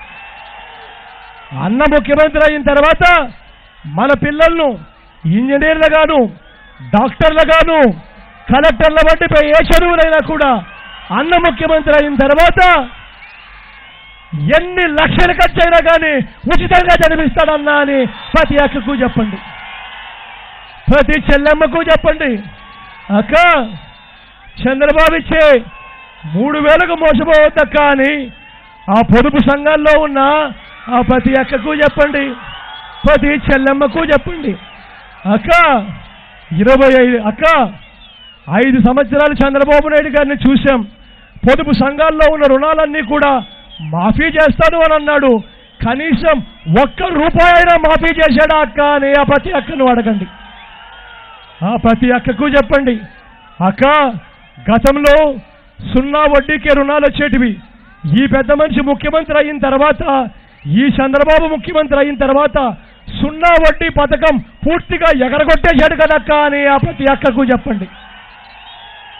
అన్న ముఖ్యమంత్రి అయిన తర్వాత మన పిల్లలను ఇంజనీర్లుగాను, డాక్టర్లుగాను, కలెక్టర్ల వంటిపై ఏ చదువులైనా కూడా అన్న ముఖ్యమంత్రి అయిన తర్వాత ఎన్ని లక్షలు ఖర్చు అయినా కానీ ఉచితంగా చదివిస్తాడన్నా అని ప్రతి అక్కకు చెప్పండి, ప్రతి చెల్లెమ్మకు చెప్పండి. అక్క చంద్రబాబు ఇచ్చే మూడు వేలకు మోసపోవద్దక్క అని ఆ పొదుపు సంఘాల్లో ఉన్న ఆ ప్రతి అక్కకు చెప్పండి, ప్రతి చెల్లెమ్మకు చెప్పండి. అక్క ఇరవై ఐదు అక్క ఐదు సంవత్సరాలు చంద్రబాబు నాయుడు గారిని చూశాం, పొదుపు సంఘాల్లో ఉన్న రుణాలన్నీ కూడా మాఫీ చేస్తాను అని అన్నాడు, కనీసం ఒక్క రూపాయి అయినా మాఫీ చేశాడా అక్క అని ఆ ప్రతి అక్కను అడగండి, ఆ ప్రతి అక్కకు చెప్పండి. అక్క గతంలో సున్నా వడ్డీకే రుణాలు వచ్చేటివి, ఈ పెద్ద మనిషి ముఖ్యమంత్రి అయిన తర్వాత, ఈ చంద్రబాబు ముఖ్యమంత్రి అయిన తర్వాత సున్నా వడ్డీ పథకం పూర్తిగా ఎగరగొట్టేశాడు కదక్క అని ఆ ప్రతి అక్కకు చెప్పండి.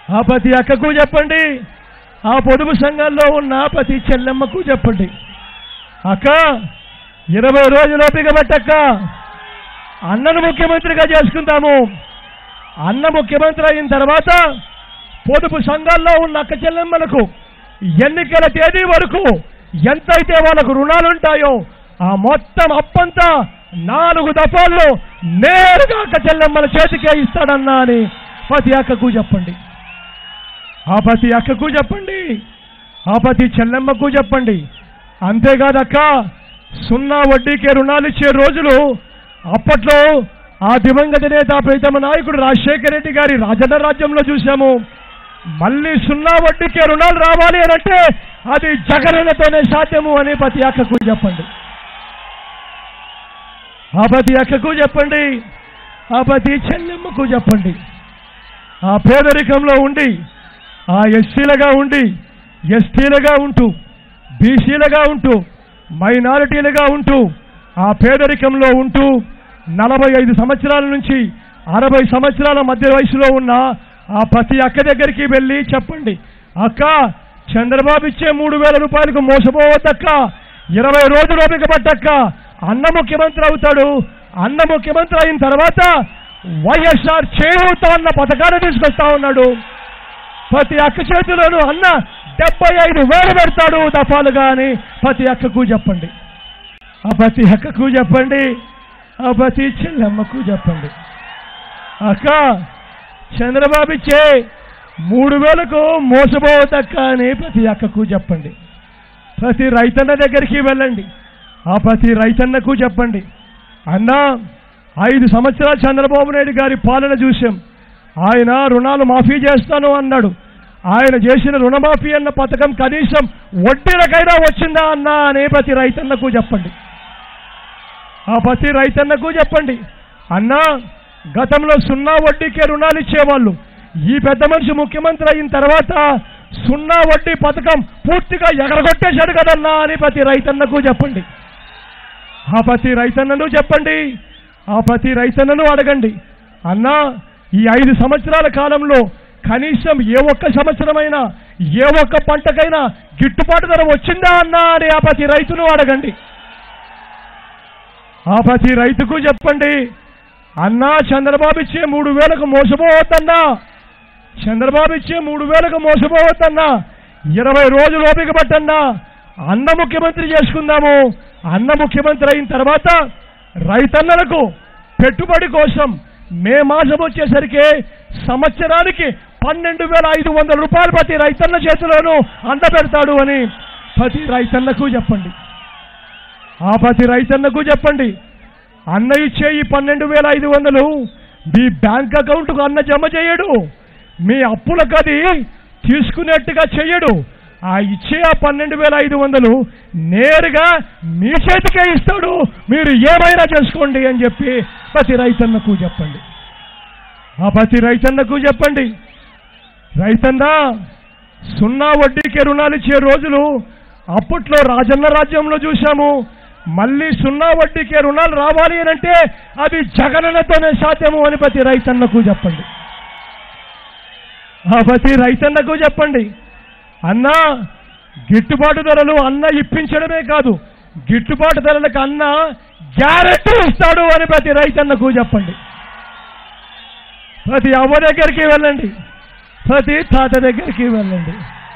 ఆ ప్రతి అక్కకు చెప్పండి, ఆ పొదుపు సంఘాల్లో ఉన్న ప్రతి చెల్లెమ్మకు చెప్పండి, అక్క ఇరవై రోజులు ఓపిక పట్టక్క, అన్నను ముఖ్యమంత్రిగా చేసుకుంటాము. అన్న ముఖ్యమంత్రి అయిన తర్వాత పొదుపు సంఘాల్లో ఉన్న అక్క చెల్లెమ్మలకు ఎన్నికల తేదీ వరకు ఎంతైతే వాళ్ళకు రుణాలు ఉంటాయో ఆ మొత్తం అప్పంతా నాలుగు దఫాల్లో నేరుగా అక్క చెల్లెమ్మల చేతికే ఇస్తాడన్నా అని ప్రతి అక్కకు చెప్పండి. ఆ ప్రతి అక్కకు చెప్పండి, ఆ ప్రతి చెల్లెమ్మకు చెప్పండి. అంతేకాదక్క, సున్నా వడ్డీకే రుణాలు ఇచ్చే రోజులు అప్పట్లో ఆ దివంగత నేత ప్రీతమ నాయకుడు రాజశేఖర రెడ్డి గారి రాజన్న రాజ్యంలో చూశాము. మళ్ళీ సున్నా వడ్డీకే రుణాలు రావాలి అని అంటే అది జగనన్నతోనే సాధ్యము అని ప్రతి అక్కకు చెప్పండి. ఆ ప్రతి అక్కకు చెప్పండి, ఆ ప్రతి చెల్లెమ్మకు చెప్పండి. ఆ పేదరికంలో ఉండి, ఆ ఎస్సీలుగా ఉండి, ఎస్టీలుగా ఉంటూ, బీసీలుగా ఉంటూ, మైనారిటీలుగా ఉంటూ, ఆ పేదరికంలో ఉంటూ నలభై ఐదు సంవత్సరాల నుంచి అరవై సంవత్సరాల మధ్య వయసులో ఉన్న ఆ ప్రతి అక్క దగ్గరికి వెళ్ళి చెప్పండి, అక్క చంద్రబాబు ఇచ్చే మూడు వేల రూపాయలకు మోసపోవద్దక్క, ఇరవై రోజులు ఓపిక పట్టక్క, అన్న ముఖ్యమంత్రి అవుతాడు. అన్న ముఖ్యమంత్రి అయిన తర్వాత వైఎస్ఆర్ చేయూత అన్న పథకాన్ని తీసుకొస్తా ఉన్నాడు. ప్రతి అక్క చేతిలోనూ అన్న డెబ్బై ఐదు వేలు పెడతాడు దఫాలుగా అని ప్రతి అక్కకు చెప్పండి. ఆ ప్రతి అక్కకు చెప్పండి, ఆ ప్రతి చెల్లెమ్మకు చెప్పండి, అక్క చంద్రబాబు ఇచ్చే మూడు వేలకు మోసపోవద్దక్క అని ప్రతి అక్కకు చెప్పండి. ప్రతి రైతన్న దగ్గరికి వెళ్ళండి, ఆ ప్రతి రైతన్నకు చెప్పండి, అన్న ఐదు సంవత్సరాలు చంద్రబాబు నాయుడు గారి పాలన చూసాం. ఆయన రుణాలు మాఫీ చేస్తాను అన్నాడు. ఆయన చేసిన రుణమాఫీ అన్న పథకం కనీసం వడ్డీలకైనా వచ్చిందా అన్నా అని ప్రతి రైతన్నకు చెప్పండి. ఆ ప్రతి రైతన్నకు చెప్పండి, అన్నా గతంలో సున్నా వడ్డీకే రుణాలు ఇచ్చేవాళ్ళు, ఈ పెద్ద మనిషి ముఖ్యమంత్రి అయిన తర్వాత సున్నా వడ్డీ పథకం పూర్తిగా ఎగరగొట్టేశాడు కదన్నా అని ప్రతి రైతన్నకు చెప్పండి. ఆ ప్రతి రైతన్నను చెప్పండి, ఆ ప్రతి రైతన్నను అడగండి, అన్నా ఈ ఐదు సంవత్సరాల కాలంలో కనీసం ఏ ఒక్క సంవత్సరమైనా ఏ ఒక్క పంటకైనా గిట్టుబాటు ధర వచ్చిందా అన్నా అని ఆ ప్రతి రైతును అడగండి. ఆ ప్రతి రైతుకు చెప్పండి, అన్నా చంద్రబాబు ఇచ్చే మూడు వేలకు మోసపోవద్దన్నా, చంద్రబాబు ఇచ్చే మూడు వేలకు మోసపోవద్దన్నా, ఇరవై రోజులు ఓపిక పట్టన్నా, అన్న ముఖ్యమంత్రి చేసుకుందాము. అన్న ముఖ్యమంత్రి అయిన తర్వాత రైతన్నలకు పెట్టుబడి కోసం మే మాసం వచ్చేసరికి సంవత్సరానికి పన్నెండు వేల ఐదు వందల రూపాయలు ప్రతి రైతన్న చేతిలోనూ అండ పెడతాడు అని ప్రతి రైతన్నకు చెప్పండి. ఆ ప్రతి రైతన్నకు చెప్పండి, అన్న ఇచ్చే ఈ పన్నెండు వేల ఐదు వందలు మీ బ్యాంక్ అకౌంట్కు అన్న జమ చేయడు, మీ అప్పులకు అది తీసుకునేట్టుగా చెయ్యడు. ఆ ఇచ్చే ఆ పన్నెండు వేల ఐదు వందలు నేరుగా మీ చేతికే ఇస్తాడు, మీరు ఏమైనా చేసుకోండి అని చెప్పి ప్రతి రైతన్నకు చెప్పండి. ఆ ప్రతి రైతన్నకు చెప్పండి, రైతన్న సున్నా వడ్డీకే రుణాలు ఇచ్చే రోజులు అప్పట్లో రాజన్న రాజ్యంలో చూశాము. మళ్ళీ సున్నా వడ్డీకే రుణాలు రావాలి అని అంటే అది జగనన్నతోనే సాధ్యము అని ప్రతి రైతన్నకు చెప్పండి. ఆ ప్రతి రైతన్నకు చెప్పండి, అన్నా గిట్టుబాటు ధరలు అన్న ఇప్పించడమే కాదు, గిట్టుబాటు ధరలకు అన్న గ్యారెంటీ ఇస్తాడు అని ప్రతి రైతన్నకు చెప్పండి. ప్రతి అవ్వ దగ్గరికి వెళ్ళండి, ప్రతి తాత దగ్గరికి వెళ్ళండి,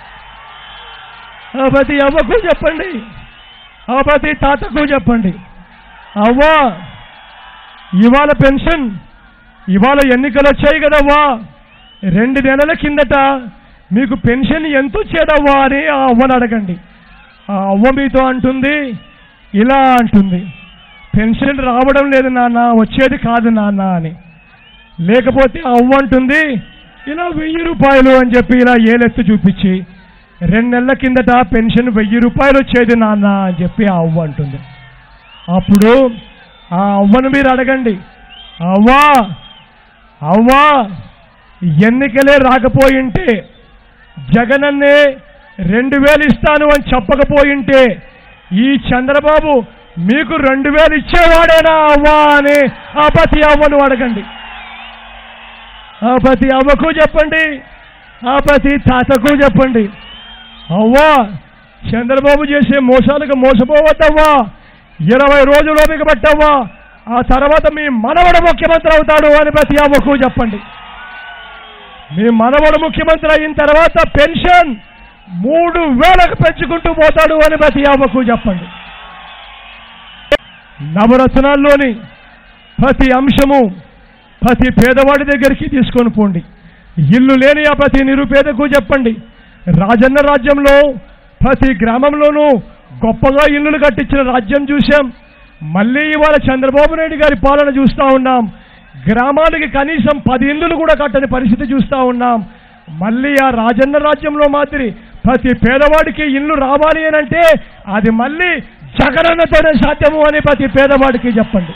ఆ ప్రతి అవ్వకు చెప్పండి, ఆ ప్రతి తాతకు చెప్పండి, అవ్వా ఇవాళ పెన్షన్, ఇవాళ ఎన్నికలు వచ్చాయి కదవ్వా, రెండు నెలల కిందట మీకు పెన్షన్ ఎంత వచ్చేదవ్వా అని ఆ అవ్వను అడగండి. ఆ అవ్వ మీతో అంటుంది, ఇలా అంటుంది, పెన్షన్ రావడం లేదు నాన్న, వచ్చేది కాదు నాన్న అని. లేకపోతే ఆ అవ్వ అంటుంది, ఇలా వెయ్యి రూపాయలు అని చెప్పి ఇలా ఏలెత్తు చూపించి, రెండు నెలల కిందట పెన్షన్ వెయ్యి రూపాయలు వచ్చేది నాన్న అని చెప్పి ఆ అవ్వ అంటుంది. అప్పుడు ఆ అవ్వను మీరు అడగండి, అవ్వా అవ్వా ఎన్నికలే రాకపోయింటే, జగనన్నే రెండు వేలు ఇస్తాను అని చెప్పకపోయింటే ఈ చంద్రబాబు మీకు రెండు వేలు ఇచ్చేవాడేనా అవ్వా అని ఆ ప్రతి అవ్వను అడగండి. ఆ ప్రతి అవ్వకు చెప్పండి, ఆ ప్రతి తాతకు చెప్పండి, అవ్వా చంద్రబాబు చేసే మోసాలకు మోసపోవద్దవ్వా, ఇరవై రోజులు ఓపిక పట్టవ్వా, ఆ తర్వాత మీ మనవడు ముఖ్యమంత్రి అవుతాడు అని ప్రతి అవ్వకు చెప్పండి. మీ మనవడు ముఖ్యమంత్రి అయిన తర్వాత పెన్షన్ మూడు వేలకు పెంచుకుంటూ పోతాడు అని ప్రతి అవ్వకు చెప్పండి. నవరత్నాల్లోని ప్రతి అంశము ప్రతి పేదవాడి దగ్గరికి తీసుకొని పోండి. ఇల్లు లేని ఆ ప్రతి నిరుపేదకు చెప్పండి. రాజన్న రాజ్యంలో ప్రతి గ్రామంలోనూ గొప్పగా ఇల్లులు కట్టించిన రాజ్యం చూశాం. మళ్ళీ ఇవాళ చంద్రబాబు నాయుడు గారి పాలన చూస్తూ ఉన్నాం. గ్రామానికి కనీసం పది ఇల్లులు కూడా కట్టని పరిస్థితి చూస్తూ ఉన్నాం. మళ్ళీ ఆ రాజన్న రాజ్యంలో మాదిరి ప్రతి పేదవాడికి ఇల్లు రావాలి అని అంటే అది మళ్ళీ జగనన్నతోనే సాధ్యము అని ప్రతి పేదవాడికి చెప్పండి.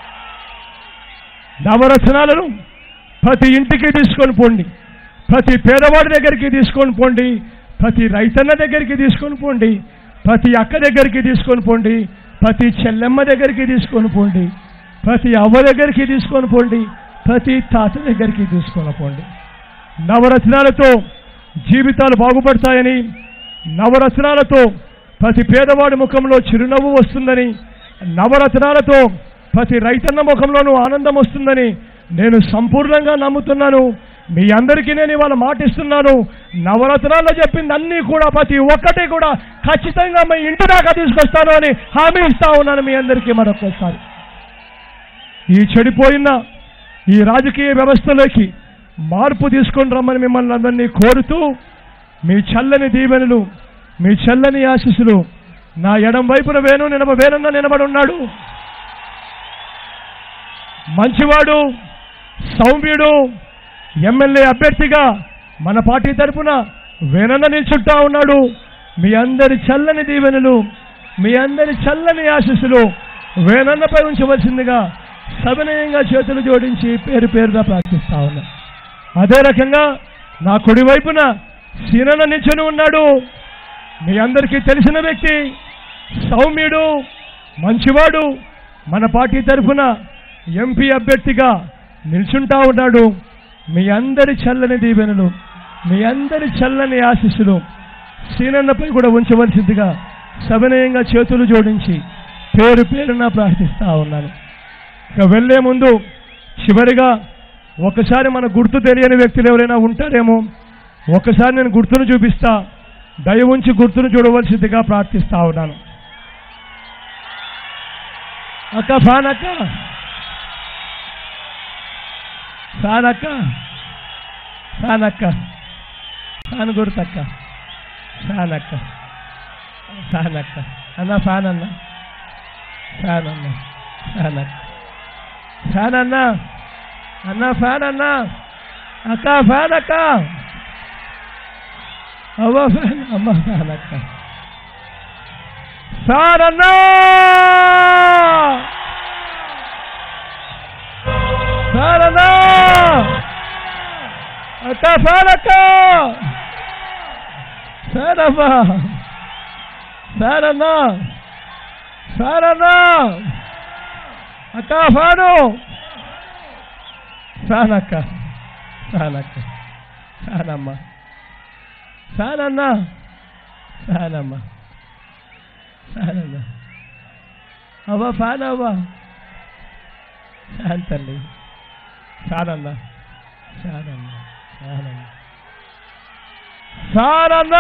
నవరత్నాలను ప్రతి ఇంటికి తీసుకొని పోండి, ప్రతి పేదవాడి దగ్గరికి తీసుకొని పోండి, ప్రతి రైతన్న దగ్గరికి తీసుకొని పోండి, ప్రతి అక్క దగ్గరికి తీసుకొని పోండి, ప్రతి చెల్లెమ్మ దగ్గరికి తీసుకొని పోండి, ప్రతి అవ్వ దగ్గరికి తీసుకొని పోండి, ప్రతి తాత దగ్గరికి తీసుకొని పోండి. నవరత్నాలతో జీవితాలు బాగుపడతాయని, నవరత్నాలతో ప్రతి పేదవాడి ముఖంలో చిరునవ్వు వస్తుందని, నవరత్నాలతో ప్రతి రైతన్న ముఖంలోనూ ఆనందం వస్తుందని నేను సంపూర్ణంగా నమ్ముతున్నాను. మీ అందరికీ నేను ఇవాళ మాటిస్తున్నాను. నవరత్నాల్లో చెప్పింది అన్నీ కూడా ప్రతి ఒక్కటి కూడా ఖచ్చితంగా మీ ఇంటి దాకా తీసుకొస్తాను అని హామీ ఇస్తా ఉన్నాను మీ అందరికీ మరొకసారి. ఈ చెడిపోయిన ఈ రాజకీయ వ్యవస్థలోకి మార్పు తీసుకొని రమ్మని మిమ్మల్ని అందరినీ కోరుతూ, మీ చల్లని దీవెనలు, మీ చల్లని ఆశీస్సులు నా ఎడం వైపున వేణు నిలబ వేనన్న నిలబడి ఉన్నాడు. మంచివాడు, సౌమ్యుడు, ఎమ్మెల్యే అభ్యర్థిగా మన పార్టీ తరఫున వేనన్న నిల్చుంటా ఉన్నాడు. మీ అందరి చల్లని దీవెనలు, మీ అందరి చల్లని ఆశీస్సులు వేనన్నపై ఉంచవలసిందిగా సవినయంగా చేతులు జోడించి పేరు పేరుగా ప్రార్థిస్తా ఉన్నా. అదే రకంగా నా కుడి వైపున సీనన్న నిల్చుని ఉన్నాడు. మీ అందరికీ తెలిసిన వ్యక్తి, సౌమ్యుడు, మంచివాడు, మన పార్టీ తరఫున ఎంపీ అభ్యర్థిగా నిల్చుంటా ఉన్నాడు. మీ అందరి చల్లని దీవెనలు, మీ అందరి చల్లని ఆశీస్సులు సీనన్నపై కూడా ఉంచవలసిందిగా సవినయంగా చేతులు జోడించి పేరు పేరున ప్రార్థిస్తా ఉన్నాను. ఇక వెళ్లే ముందు చివరిగా ఒకసారి మన గుర్తు తెలియని వ్యక్తులు ఎవరైనా ఉంటారేమో, ఒకసారి నేను గుర్తును చూపిస్తా, దయ ఉంచి గుర్తును చూడవలసిందిగా ప్రార్థిస్తా ఉన్నాను. అక్క ఫ్యాన్ అక్క ఫ్యాన్ అక్క ఫ్యాన్ అక్క ఫ్యాన్ గుర్తక్క ఫ్యాన్ అక్క ఫ్యాన్ అక్క అన్న ఫ్యాన్ అన్న ఫ్యాన్ అన్న ఫ్యాన్ అక్క ఫ్యాన్ అన్న అన్న ఫ్యాన్ అన్న అక్క ఫ్యాన్ అక్క అవ్వ ఫ్యాన్ అమ్మ ఫ్యాన్ అక్క ఫ్యాన్ అన్న ఫ్యాన్ అన్న అక్క ఫ్యాన్ అక్క ఫ్యాన్ అమ్మ ఫ్యాన్ అన్న ఫ్యాన్ అన్న అక్క ఫ్యాను ఫ్యాన్ అక్క ఫ్యాన్ అక్క ఫ్యాన్ అమ్మ ఫ్యాన్ అన్న ఫ్యాన్ అమ్మ ఫ్యాన్ అన్న అవ్వ ఫ్యాన్ అవ్వ ఫ్యాన్ తల్లి ఫ్యాన్ అన్న ఫ్యాన్ అన్న ఫ్యాన్ అన్న ఫ్యాన్ అన్న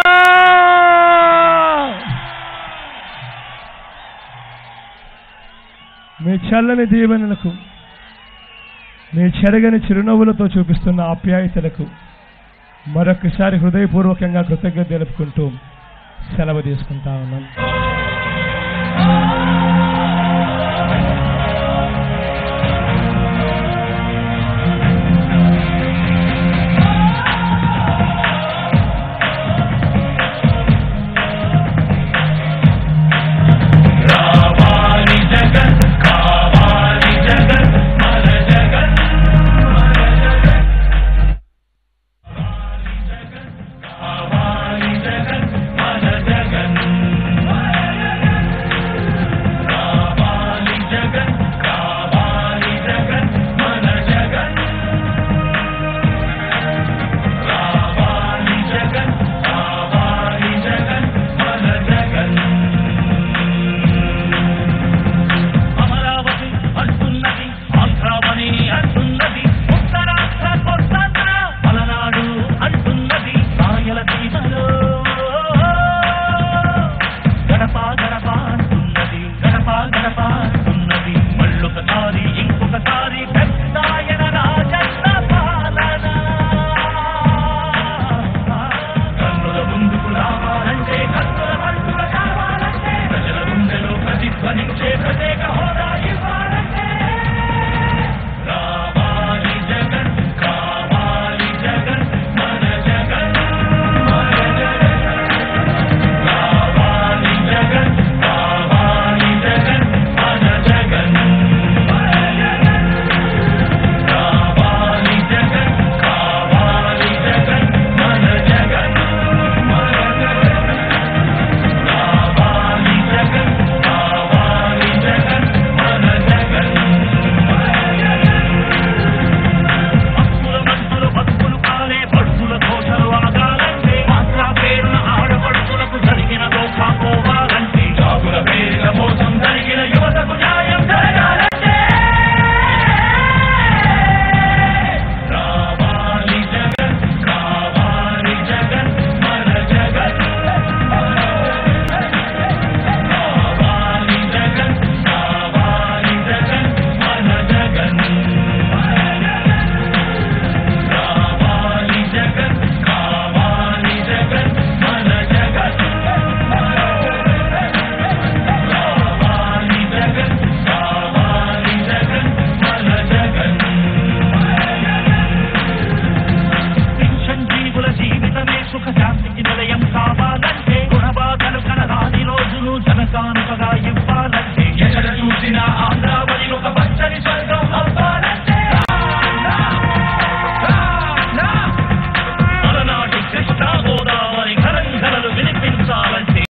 మీ చల్లని దీవెనలకు, మీ చెరగని చిరునవ్వులతో చూపిస్తున్న ఆప్యాయతలకు మరొకసారి హృదయపూర్వకంగా కృతజ్ఞత తెలుపుకుంటూ సెలవు తీసుకుంటా ఉన్నాను.